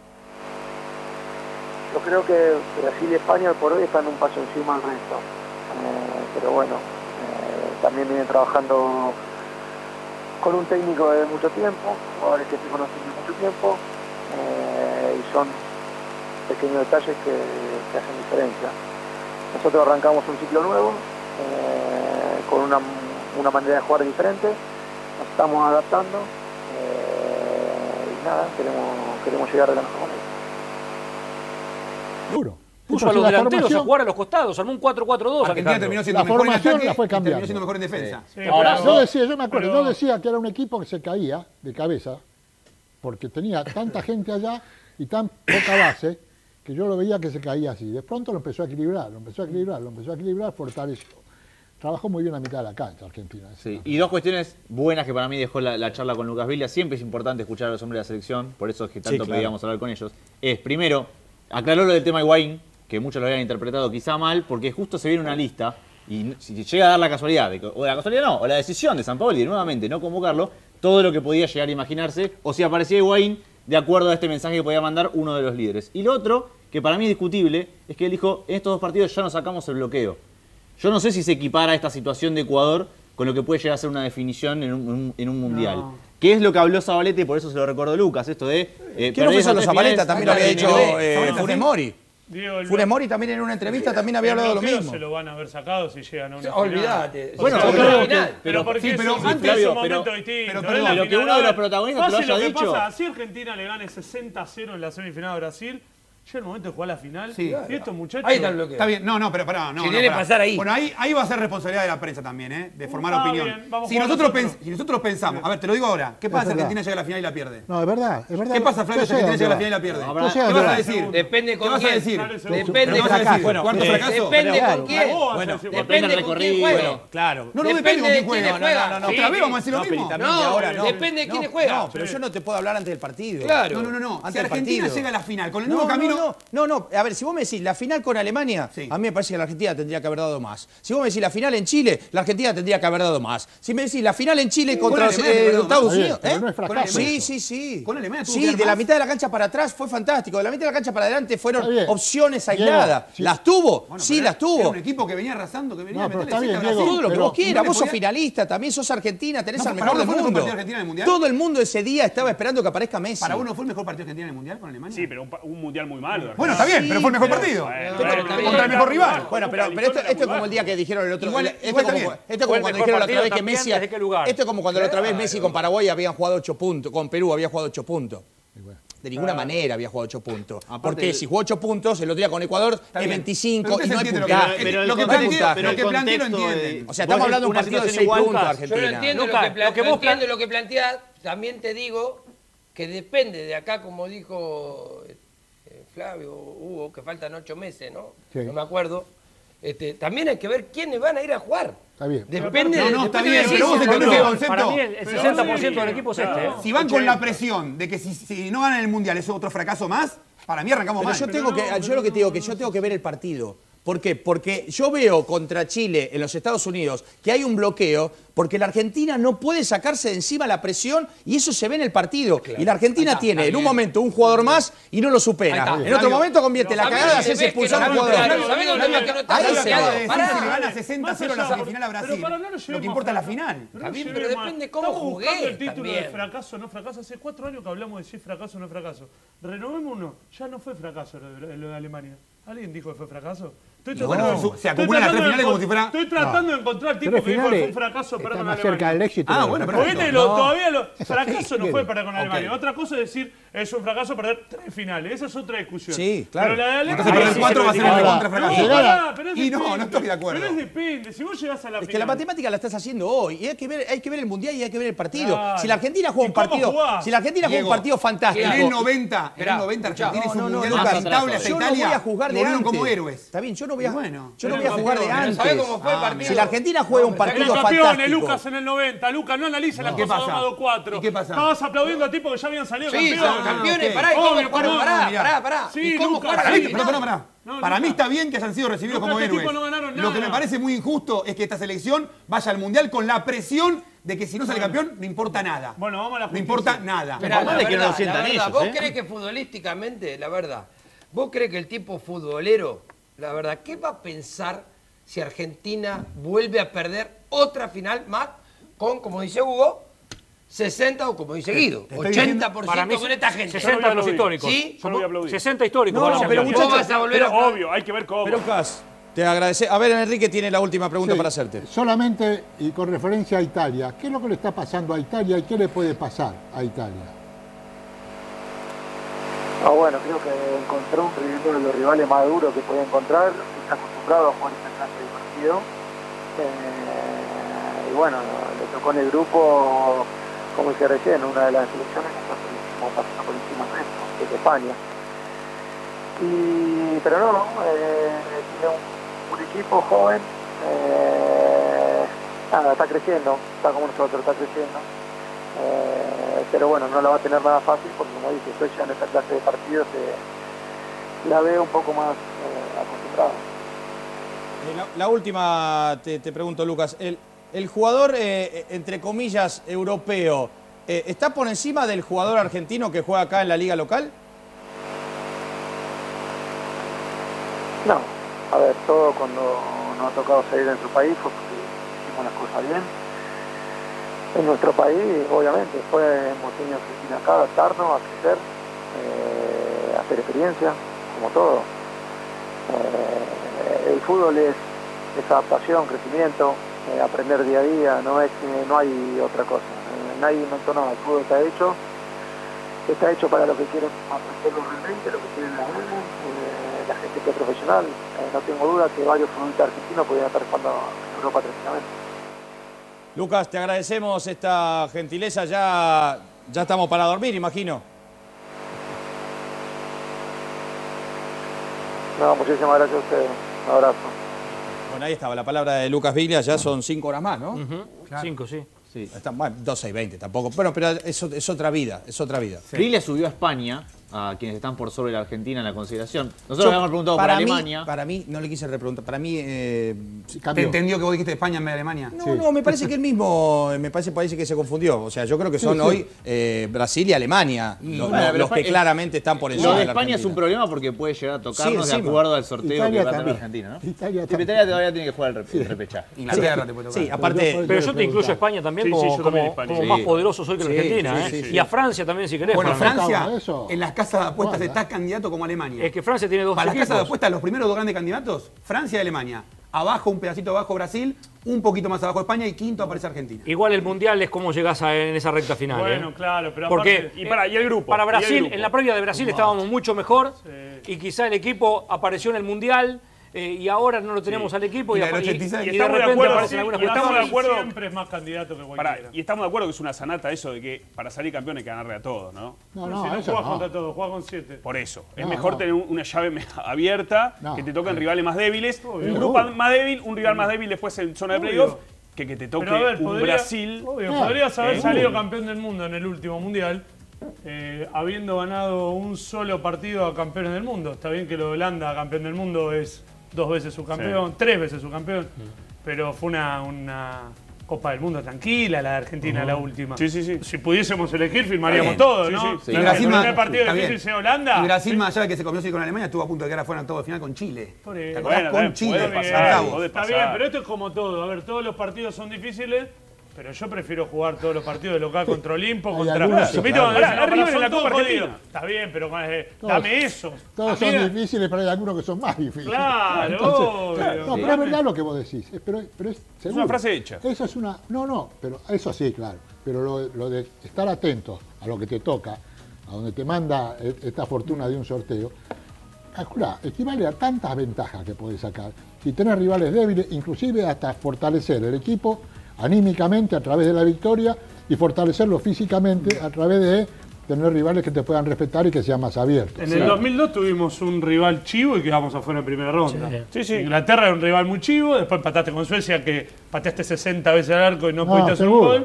Yo creo que Brasil y España por hoy están un paso encima del resto. Pero bueno, también vienen trabajando con un técnico de mucho tiempo, jugadores que se conocen de mucho tiempo, y son pequeños detalles que hacen diferencia. Nosotros arrancamos un ciclo nuevo, con una manera de jugar diferente, nos estamos adaptando, y nada, queremos llegar de la mejor manera. Duro. Puso a los delanteros a jugar a los costados, armó un 4-4-2. Argentina terminó siendo la mejor en formación ataque la fue y terminó cambiando. siendo mejor en defensa. Sí, Ahora, Yo me acuerdo, yo decía que era un equipo que se caía de cabeza, porque tenía tanta gente allá y tan poca base, que yo lo veía que se caía así. De pronto lo empezó a equilibrar, fortaleció. Trabajó muy bien la mitad de la cancha Argentina. Sí. Y dos cuestiones buenas que para mí dejó la charla con Lucas Viglia. Siempre es importante escuchar a los hombres de la selección, por eso es que tanto pedíamos hablar con ellos. Primero, aclaró lo del tema Higuaín, que muchos lo habían interpretado quizá mal, porque justo se viene una lista, y si llega a dar la casualidad, o la casualidad no, o la decisión de Sampaoli de nuevamente no convocarlo, todo lo que podía llegar a imaginarse, o si aparecía Higuaín, de acuerdo a este mensaje que podía mandar uno de los líderes. Y lo otro, que para mí es discutible, es que él dijo, en estos dos partidos ya nos sacamos el bloqueo. Yo no sé si se equipara esta situación de Ecuador con lo que puede llegar a ser una definición en un mundial. No. ¿Qué es lo que habló Zabaleta y por eso se lo recordó Lucas? Esto de... ¿Quién no fue solo Zabaleta? También lo había dicho Funes Mori. Funes Mori también en una entrevista también había hablado lo mismo. Se lo van a haber sacado si llegan a una Olvídate. Bueno, pero porque antes es un momento distinto. Pero que uno de los protagonistas te lo haya dicho. Si Argentina le gane 60-0 en la semifinal a Brasil, llega el momento de jugar la final. Sí. Y estos muchachos... Ahí está el bloqueo. Está bien, pero pará. Si tiene que pasar ahí. Bueno, ahí va a ser responsabilidad de la prensa también, de formar opinión. Bien, si nosotros pensamos, a ver, te lo digo ahora, ¿qué pasa si Argentina llega a la final y la pierde? No, es verdad. ¿Qué pasa, Flavio, si Argentina llega a la final y la pierde? ¿Qué vas a decir? Depende con quién. ¿Qué vas a decir? Depende con quién. ¿Cuarto fracaso? Depende con quién. Bueno, depende con quién juega. Claro. No depende con quién juega. No, otra vez vamos a decir lo mismo. No, depende de quién juega. No, pero yo no te puedo hablar antes del partido. Claro. No. Si Argentina llega a la final con el mismo camino... No. A ver, si vos me decís la final con Alemania, a mí me parece que la Argentina tendría que haber dado más. Si vos me decís la final en Chile, la Argentina tendría que haber dado más. Si me decís la final en Chile contra Estados Unidos, no es fracaso. Sí. Con Alemania Sí, de la mitad de la cancha para atrás fue fantástico. De la mitad de la cancha para adelante fueron opciones aisladas. ¿Las tuvo? Sí, las tuvo. Era un equipo que venía arrasando, que venía a meterle todo lo que vos quieras. Vos sos finalista, también sos Argentina, tenés al mejor del mundo. Todo el mundo ese día estaba esperando que aparezca Messi. ¿Para uno fue el mejor partido Argentina en el Mundial con Alemania? Sí, pero un Mundial muy malo. Bueno, está bien, pero fue el mejor partido. Contra el mejor rival. Bueno, pero esto es como el día que dijeron el otro día. Esto es como cuando dijeron la otra vez que Messi. Esto es como cuando la otra vez Messi con Paraguay habían jugado 8 puntos, con Perú había jugado 8 puntos. De ninguna manera había jugado 8 puntos. Porque si jugó 8 puntos, el otro día con Ecuador es 25 y no hay puntaje. Pero lo que planteé lo entienden. O sea, estamos hablando de un partido de 6 puntos Argentina. Yo no entiendo lo que planteás. También te digo que depende de acá, como dijo Flavio, Hugo, que faltan 8 meses, ¿no? Sí. No me acuerdo. También hay que ver quiénes van a ir a jugar. Está bien. Depende está bien, pero vos entendés el concepto. Para mí el 60% del equipo es este. Si van con la presión de que si no ganan el Mundial es otro fracaso más, para mí arrancamos mal. Yo lo que te digo, que yo tengo que ver el partido. ¿Por qué? Porque yo veo contra Chile en los Estados Unidos que hay un bloqueo porque la Argentina no puede sacarse de encima la presión y eso se ve en el partido. Claro. Y la Argentina tiene en un momento un jugador más y no lo supera. En otro momento convierte la cagada de hacerse expulsar a un jugador. Ahí se ve. Si le gana 60-0 la semifinal a Brasil, lo que importa es la final. Pero depende cómo jugué. El título de fracaso o no fracaso. Hace 4 años que hablamos de si es fracaso o no fracaso. Renovémonos. Ya no fue fracaso lo de Alemania. ¿Alguien dijo que fue fracaso? Se acumulan las 3 finales como si fuera... Estoy tratando de encontrar tipo que dijo que fue un fracaso perder con Alemania. Cerca del éxito. Bueno, pero fracaso no fue perder con Alemania. Otra cosa es decir, es un fracaso perder 3 finales. Esa es otra discusión. Sí, claro. Pero la de Alemania... Entonces perder 4 va a ser el contra fracaso. Y no estoy de acuerdo. Pero es depende. Si vos llegás a la final... Es que la matemática la estás haciendo hoy. Y hay que ver el Mundial y hay que ver el partido. Si la Argentina juega un partido... Si la Argentina juega un partido fantástico... En el 90 Argentina hizo un Mundial lamentable hasta Italia. Yo no voy a jugar de antes. Como héroes. Está bien, yo no voy a jugar de antes. ¿Sabés cómo fue el partido? Si la Argentina juega un partido fantástico. fantástico. Lucas en el 90. Lucas, no analiza la cosa de 4. ¿Y qué pasa? Estabas aplaudiendo a tipos que ya habían salido campeones. Sí, campeones. Pará. Sí, Para mí está bien que hayan sido recibidos como héroes. Lo que me parece muy injusto es que esta selección vaya al Mundial con la presión de que si no sale campeón no importa nada. Bueno, vamos a la justicia. No importa nada. ¿Vos crees que futbolísticamente, la verdad, vos crees que el tipo futbolero, la verdad, qué va a pensar si Argentina vuelve a perder otra final más con, como dice Hugo, 60 o como dice Guido, 80% con esta gente? 60 de los históricos. ¿Sí? Yo lo voy a aplaudir. 60 históricos. No, pero muchachos, vos vas a volver a... Obvio, hay que ver cómo. Pero Cas, te agradece. A ver, Enrique tiene la última pregunta para hacerte. Solamente, y con referencia a Italia, ¿qué es lo que le está pasando a Italia y qué le puede pasar a Italia? Bueno, creo que encontró uno de los rivales más duros que puede encontrar. Está acostumbrado a jugar esta clase de partido. Y bueno, le tocó en el grupo, como decía recién, una de las selecciones que pasó por encima nuestro, que es España. Pero no, tiene un equipo joven, nada, está creciendo, está como nosotros, está creciendo. Pero bueno, no la va a tener nada fácil porque, como dije, estoy ya en esta clase de partidos, la veo un poco más acostumbrada. La última te pregunto, Lucas. El jugador, entre comillas, europeo, ¿está por encima del jugador argentino que juega acá en la liga local? No, a ver, todo cuando nos ha tocado salir de nuestro país fue porque hicimos las cosas bien. En nuestro país, obviamente, después hemos tenido que ir acá, adaptarnos, a crecer, hacer experiencia, como todo. El fútbol es adaptación, crecimiento, aprender día a día, no hay otra cosa. Nadie inventó nada, el fútbol está hecho para lo que quieren aprenderlo realmente, lo que quieren la gente que es profesional. No tengo duda que varios futbolistas argentinos podrían estar jugando en Europa tranquilamente. Lucas, te agradecemos esta gentileza, ya estamos para dormir, imagino. No, muchísimas gracias a ustedes, un abrazo. Bueno, ahí estaba la palabra de Lucas Biglia, ya son 5 horas más, ¿no? Claro. 5, sí. Están, bueno, 12 y 20 tampoco, bueno, pero es otra vida, es otra vida. Sí. Biglia subió a España, a quienes están por sobre la Argentina en la consideración. Nosotros habíamos preguntado por Alemania. Para mí, no le quise repreguntar, para mí... ¿Te entendió que vos dijiste España en vez de Alemania? No, me parece que él mismo, parece que se confundió. O sea, yo creo que son hoy Brasil y Alemania los que claramente están por encima. Lo de España es un problema porque puede llegar a tocarnos de acuerdo al sorteo que va a tener Argentina, ¿no? Italia todavía tiene que jugar el repechaje. Inglaterra te puede tocar. Sí, aparte... Pero yo te incluyo a España también como más poderoso soy que la Argentina. Y a Francia también, si querés. Bueno, Francia, en las casas de apuestas está candidato como Alemania. Es que Francia tiene dos Para equipos. las casas de apuestas, los primeros dos grandes candidatos, Francia y Alemania. Abajo, un pedacito abajo Brasil, un poquito más abajo España y quinto aparece Argentina. Igual el Mundial es cómo llegás en esa recta final. Bueno, claro, pero porque aparte, y el grupo. Para Brasil, en la previa de Brasil estábamos mucho mejor y quizá el equipo apareció en el Mundial y ahora no lo tenemos al equipo y de repente aparecen algunas estamos de acuerdo. Siempre es más candidato que cualquiera. Y estamos de acuerdo que es una sanata eso de que para salir campeón hay que ganarle a todos, ¿no? No, si no juega contra todos, juega con 7. Por eso. Es mejor tener una llave abierta, que te toquen rivales más débiles. Un grupo más débil, un rival más débil después en zona de playoff, que te toque un Brasil. Podrías haber salido campeón del mundo en el último mundial, habiendo ganado un solo partido a campeones del mundo. Está bien que lo de Holanda, campeón del mundo, es 2 veces subcampeón, 3 veces subcampeón, pero fue una Copa del Mundo tranquila, la de Argentina, la última. Si pudiésemos elegir, firmaríamos todo, ¿no? Y Brasil, el primer partido difícil sea Holanda. Y Brasil, más allá de que se comió con Alemania, estuvo a punto de quedar fuera en todo el final con Chile. ¿Te acordás? Con Chile. Está bien, pero esto es como todo. A ver, todos los partidos son difíciles. Pero yo prefiero jugar todos los partidos de local contra Olimpo, contra... River en la Copa Argentina. Está bien, pero dame eso. Todos son difíciles, pero hay algunos que son más difíciles. Claro, entonces, no, pero es verdad lo que vos decís. Pero es seguro. Es una frase hecha. Eso es una... No, pero eso sí, claro. Pero lo de estar atento a lo que te toca, a donde te manda esta fortuna de un sorteo, calculá, equivale a tantas ventajas que podés sacar. Y tener rivales débiles, inclusive hasta fortalecer el equipo anímicamente a través de la victoria y fortalecerlo físicamente a través de tener rivales que te puedan respetar y que sean más abiertos. En el 2002 tuvimos un rival chivo y quedamos afuera en primera ronda. Inglaterra era un rival muy chivo, después empataste con Suecia que pateaste 60 veces al arco y no pudiste hacer un gol.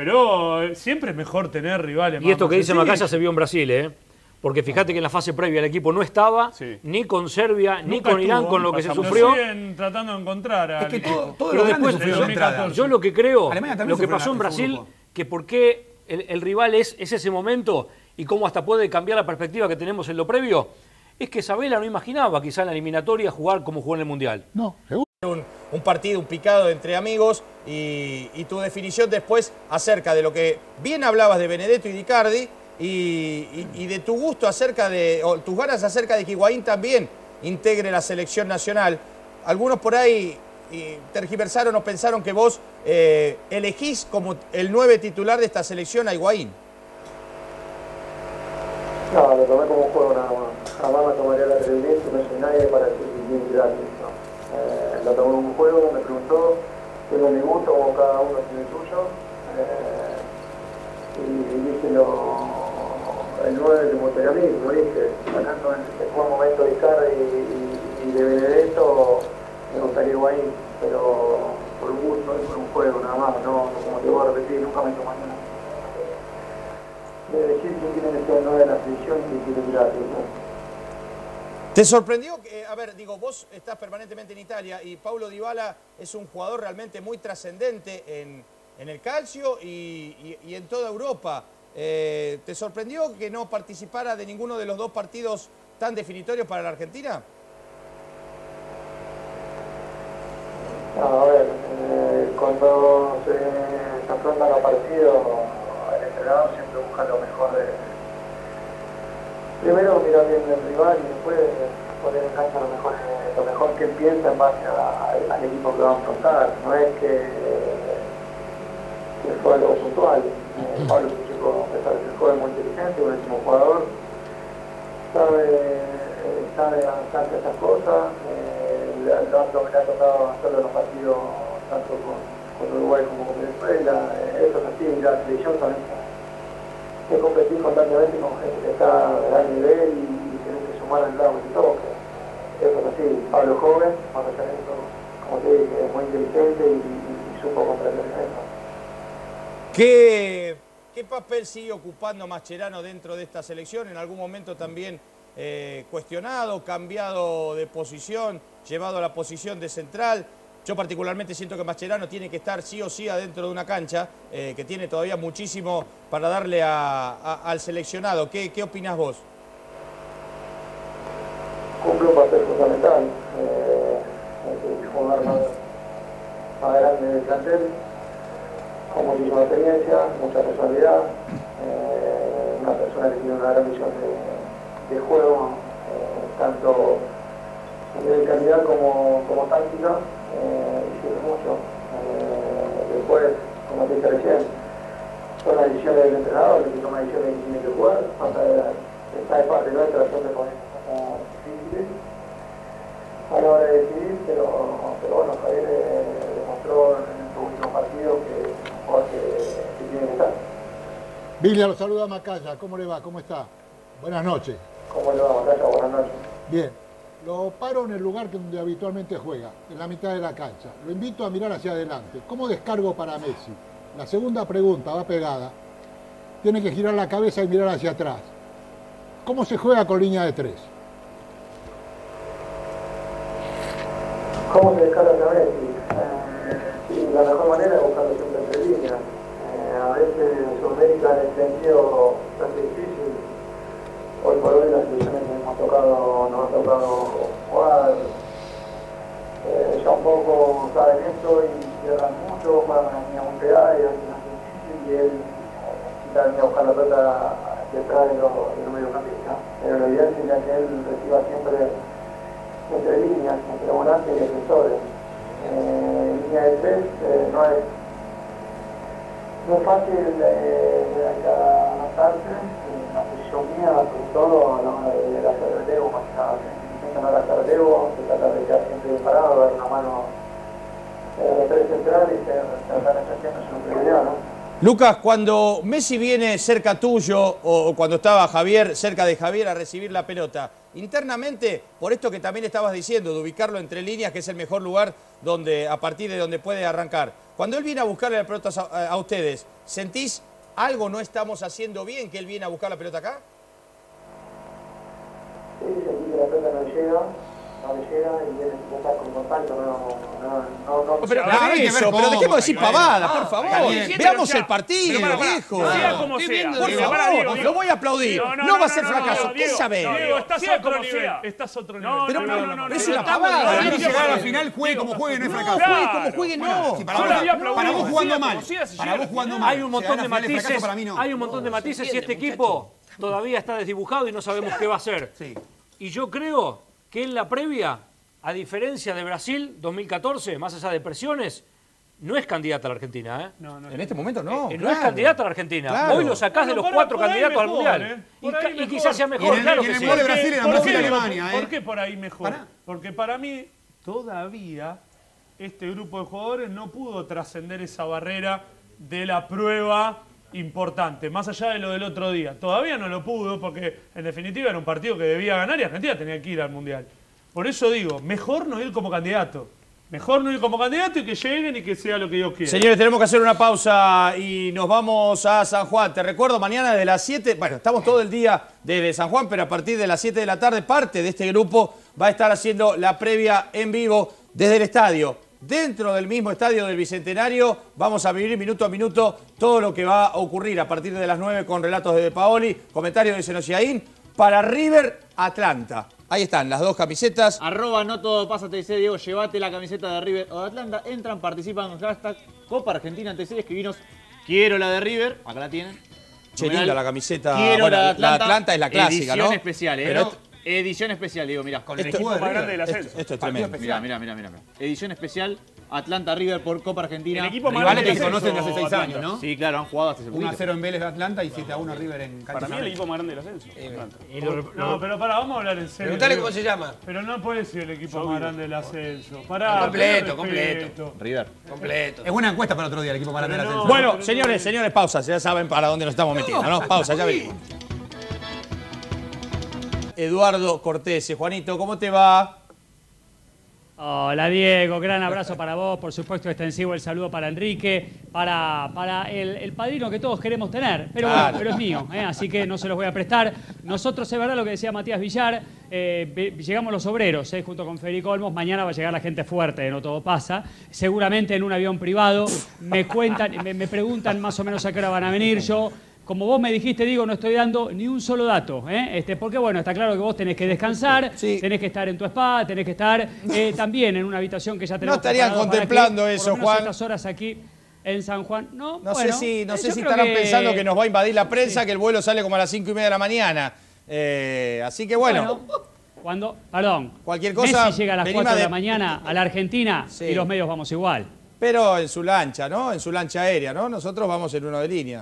Pero siempre es mejor tener rivales más. Y esto que dice Macaya se vio en Brasil, porque fíjate que en la fase previa el equipo no estaba ni con Serbia, ni con Irán, con lo que se sufrió. Siguen tratando de encontrar. Es que todo pero después, yo lo que creo, lo que pasó en Brasil, Brasil, que por qué el rival es ese momento y cómo hasta puede cambiar la perspectiva que tenemos en lo previo, es que Sabela no imaginaba quizá en la eliminatoria jugar como jugó en el Mundial. No, seguro. Un partido, un picado entre amigos y tu definición después acerca de lo que bien hablabas de Benedetto y de Icardi, y de tu gusto o tus ganas acerca de que Higuaín también integre la selección nacional. Algunos por ahí tergiversaron o pensaron que vos elegís como el 9 titular de esta selección a Higuaín. No, lo tomé como un juego nada más. Jamás me tomaría la atrevimiento, no soy nadie para decir bien gratis, ¿no? Lo tomé como un juego, me preguntó, tengo mi gusto, como cada uno tiene el suyo, y dije el 9 que me gustaría a mí, como dije, sacando el buen momento de Icardi y de Benedetto, me gustaría Higuaín, pero por un gusto y por un juego nada más, no como te voy a repetir, nunca me tomo nada. De decir quién tiene que ser el 9 de la selección y quién tiene gratis, ¿no? ¿Te sorprendió que, a ver, digo, vos estás permanentemente en Italia y Paulo Dybala es un jugador realmente muy trascendente en el calcio y en toda Europa? ¿Te sorprendió que no participara de ninguno de los dos partidos tan definitorios para la Argentina? A ver, cuando se afrontan los partidos, el entrenador siempre busca lo mejor primero mira bien el rival y después poner en cancha lo mejor que él piensa en base al equipo que va a afrontar. No es que fue algo puntual. Pablo es un chico, a pesar de ser joven, muy inteligente, un último jugador, sabe adaptarse a estas cosas. Le ha tocado hacerlo en los partidos tanto con Uruguay como con Venezuela. Eso es así, la selección también. Que competir constantemente con gente que está de gran nivel y tener que sumar al lado que toque. Eso es así. Pablo joven, cuando ya eso, como te dije, es muy inteligente y supo comprender eso. ¿Qué papel sigue ocupando Mascherano dentro de esta selección? En algún momento también cuestionado, cambiado de posición, llevado a la posición de central. Yo particularmente siento que Mascherano tiene que estar sí o sí adentro de una cancha, que tiene todavía muchísimo para darle al seleccionado. ¿Qué opinás vos? Cumple un papel fundamental. El jugador más grande del plantel, con muchísima experiencia, mucha personalidad, una persona que tiene una gran visión de juego, tanto a nivel calidad como táctica. Sirve mucho. Después, como te dije recién, son las decisiones del entrenador, el que toma decisiones que tiene que jugar, está de parte nuestra siempre con cosas difíciles a la hora de decidir, pero bueno, Javier demostró en su último partido que es un jugador que tiene que estar. Vilia, lo saluda Macaya, ¿cómo le va? ¿Cómo está? Buenas noches. ¿Cómo le va, Macaya? Buenas noches. Bien. Lo paro en el lugar donde habitualmente juega, en la mitad de la cancha. Lo invito a mirar hacia adelante. ¿Cómo descargo para Messi? La segunda pregunta va pegada. Tiene que girar la cabeza y mirar hacia atrás. ¿Cómo se juega con línea de 3? ¿Cómo se descarga hacia Messi? Sí, la mejor manera es buscarlo siempre entre líneas. A veces en Sudamérica en el sentido es difícil. Hoy por hoy las selecciones que nos ha tocado jugar ya un poco saben esto y cierran mucho, juegan una línea muy pegada y es más difícil y él necesita venir a buscar la pelota detrás de los mediocampistas. Pero lo ideal sería que él reciba siempre entre líneas, entre volantes y defensores. Línea de 3 no es fácil adaptarse. La posición mía, sobre todo a la hora de hacer relevo, más que nada, intentan no hacer relevo, se trata de quedar siempre disparado, dar una mano de 3 central y tratar de hacer siempre su prioridad, ¿no? Lucas, cuando Messi viene cerca tuyo o cuando estaba Javier cerca de Javier a recibir la pelota, internamente, por esto que también estabas diciendo, de ubicarlo entre líneas, que es el mejor lugar a partir de donde puede arrancar, cuando él viene a buscarle la pelota a ustedes, ¿sentís algo no estamos haciendo bien que él viene a buscar la pelota acá? Sí, sentí que la pelota no le llega y él empieza con contacto, no. Pero dejemos de decir pavadas, por favor. Veamos el partido, viejo. Sea como sea. Por favor, lo voy a aplaudir. No va a ser fracaso. ¿Qué sabés? Estás a otro nivel. Estás a otro nivel. Pero es una pavada. Para mí llegar a la final, juegue como juegue, no es fracaso. Juegue como juegue, no. Para vos jugando mal. Para vos jugando mal. Hay un montón de matices. Hay un montón de matices y este equipo todavía está desdibujado y no sabemos qué va a hacer. Y yo creo que en la previa, a diferencia de Brasil 2014, más allá de presiones, no es candidata a la Argentina. ¿eh? En este momento no. No es candidata a la Argentina. Claro. Hoy lo sacás de los 4 candidatos al Mundial. Y quizás sea mejor, claro que sí. En el de Brasil era más de Alemania. ¿Por qué por ahí mejor? Porque para mí, todavía, este grupo de jugadores no pudo trascender esa barrera de la prueba importante, más allá de lo del otro día. Todavía no lo pudo porque en definitiva era un partido que debía ganar y Argentina tenía que ir al Mundial. Por eso digo, mejor no ir como candidato. Mejor no ir como candidato y que lleguen y que sea lo que Dios quiera. Señores, tenemos que hacer una pausa y nos vamos a San Juan. Te recuerdo, mañana desde las 7, bueno, estamos todo el día desde San Juan, pero a partir de las 7 de la tarde, parte de este grupo va a estar haciendo la previa en vivo desde el estadio. Dentro del mismo estadio del Bicentenario vamos a vivir minuto a minuto todo lo que va a ocurrir a partir de las 9 con relatos de De Paoli, comentarios de Senosiaín para River Atlanta. Ahí están las dos camisetas. @ no todo pasa, te dice Diego, llévate la camiseta de River o de Atlanta. Entran, participan con hashtag Copa Argentina TC, escribinos quiero la de River, acá la tienen. Che, linda la camiseta. Quiero bueno, la de Atlanta. La Atlanta es la clásica, edición ¿no? especial, Pero edición especial, Diego, mirá. Con el equipo más grande del ascenso. Esto es tremendo. Mirá. Edición especial, Atlanta River por Copa Argentina. El equipo más Rivales grande que del conocen de ascenso, hace 6 Atlanta. años, ¿no? Sí, claro, han jugado hasta ese poquito. 1-0 en Vélez de Atlanta y 7-1 River en cancha. Para mí el equipo más grande del ascenso. Atlanta. No, pero pará, vamos a hablar en serio. Preguntale Diego. cómo se llama. Pero no puede ser el equipo más grande del ascenso. Pará, Completo, con respeto. River. Completo. Es buena encuesta para otro día el equipo más grande del Pero no. ascenso. Bueno, señores, pausa. Ya saben para dónde nos estamos metiendo, ¿no? Pausa, ya venimos. Eduardo Cortés, Juanito, ¿cómo te va? Hola Diego, gran abrazo para vos, por supuesto extensivo el saludo para Enrique, para el padrino que todos queremos tener, pero bueno, pero es mío, así que no se los voy a prestar. Nosotros, es verdad lo que decía Matías Villar, llegamos los obreros, junto con Federico Olmos, mañana va a llegar la gente fuerte de No Todo Pasa, seguramente en un avión privado, me preguntan más o menos a qué hora van a venir, yo... Como vos me dijiste, Diego, no estoy dando ni un solo dato, porque bueno, está claro que vos tenés que descansar, tenés que estar en tu spa, tenés que estar también en una habitación que ya tenemos. No estarían contemplando que, eso, por lo menos Juan. Estas horas aquí en San Juan. No sé si estarán pensando que nos va a invadir la prensa, que el vuelo sale como a las 5:30 de la mañana. Así que bueno. Cualquier cosa. Messi llega a las 4 de la mañana a la Argentina y los medios vamos igual. Pero en su lancha, ¿no? En su lancha aérea, ¿no? Nosotros vamos en uno de línea.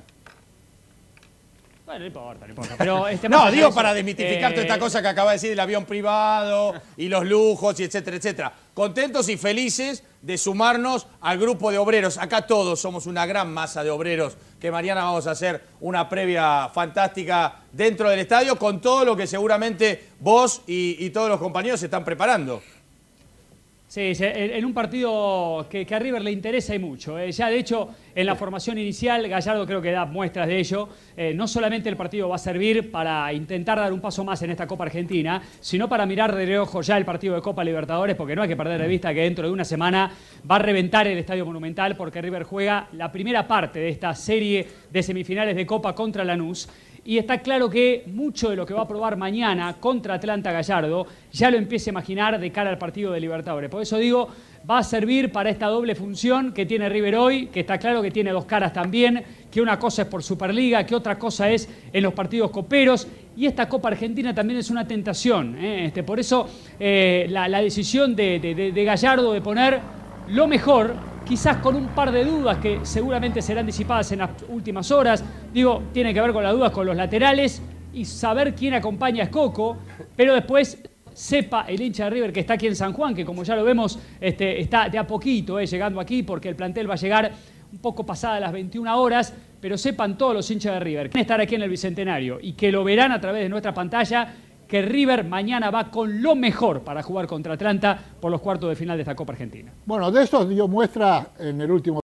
Bueno, no importa. Pero no, digo para desmitificar toda esta cosa que acaba de decir del avión privado y los lujos y etcétera, etcétera. Contentos y felices de sumarnos al grupo de obreros. Acá todos somos una gran masa de obreros que mañana vamos a hacer una previa fantástica dentro del estadio con todo lo que seguramente vos y todos los compañeros se están preparando. Sí, en un partido que a River le interesa y mucho. Ya de hecho, en la formación inicial, Gallardo creo que da muestras de ello. No solamente el partido va a servir para intentar dar un paso más en esta Copa Argentina, sino para mirar de reojo ya el partido de Copa Libertadores, porque no hay que perder de vista que dentro de una semana va a reventar el Estadio Monumental, porque River juega la primera parte de esta serie de semifinales de Copa contra Lanús. Y está claro que mucho de lo que va a probar mañana contra Atlanta Gallardo ya lo empieza a imaginar de cara al partido de Libertadores. Por eso digo, va a servir para esta doble función que tiene River hoy, que está claro que tiene dos caras también, que una cosa es por Superliga, que otra cosa es en los partidos coperos. Y esta Copa Argentina también es una tentación. Por eso la decisión de Gallardo de poner lo mejor, quizás con un par de dudas que seguramente serán disipadas en las últimas horas. Digo, tiene que ver con las dudas con los laterales y saber quién acompaña a Escoco, pero después sepa el hincha de River que está aquí en San Juan, que como ya lo vemos está de a poquito llegando aquí porque el plantel va a llegar un poco pasada las 21 horas, pero sepan todos los hinchas de River que van a estar aquí en el Bicentenario y que lo verán a través de nuestra pantalla, que River mañana va con lo mejor para jugar contra Atlanta por los cuartos de final de esta Copa Argentina. Bueno, de eso dio muestra en el último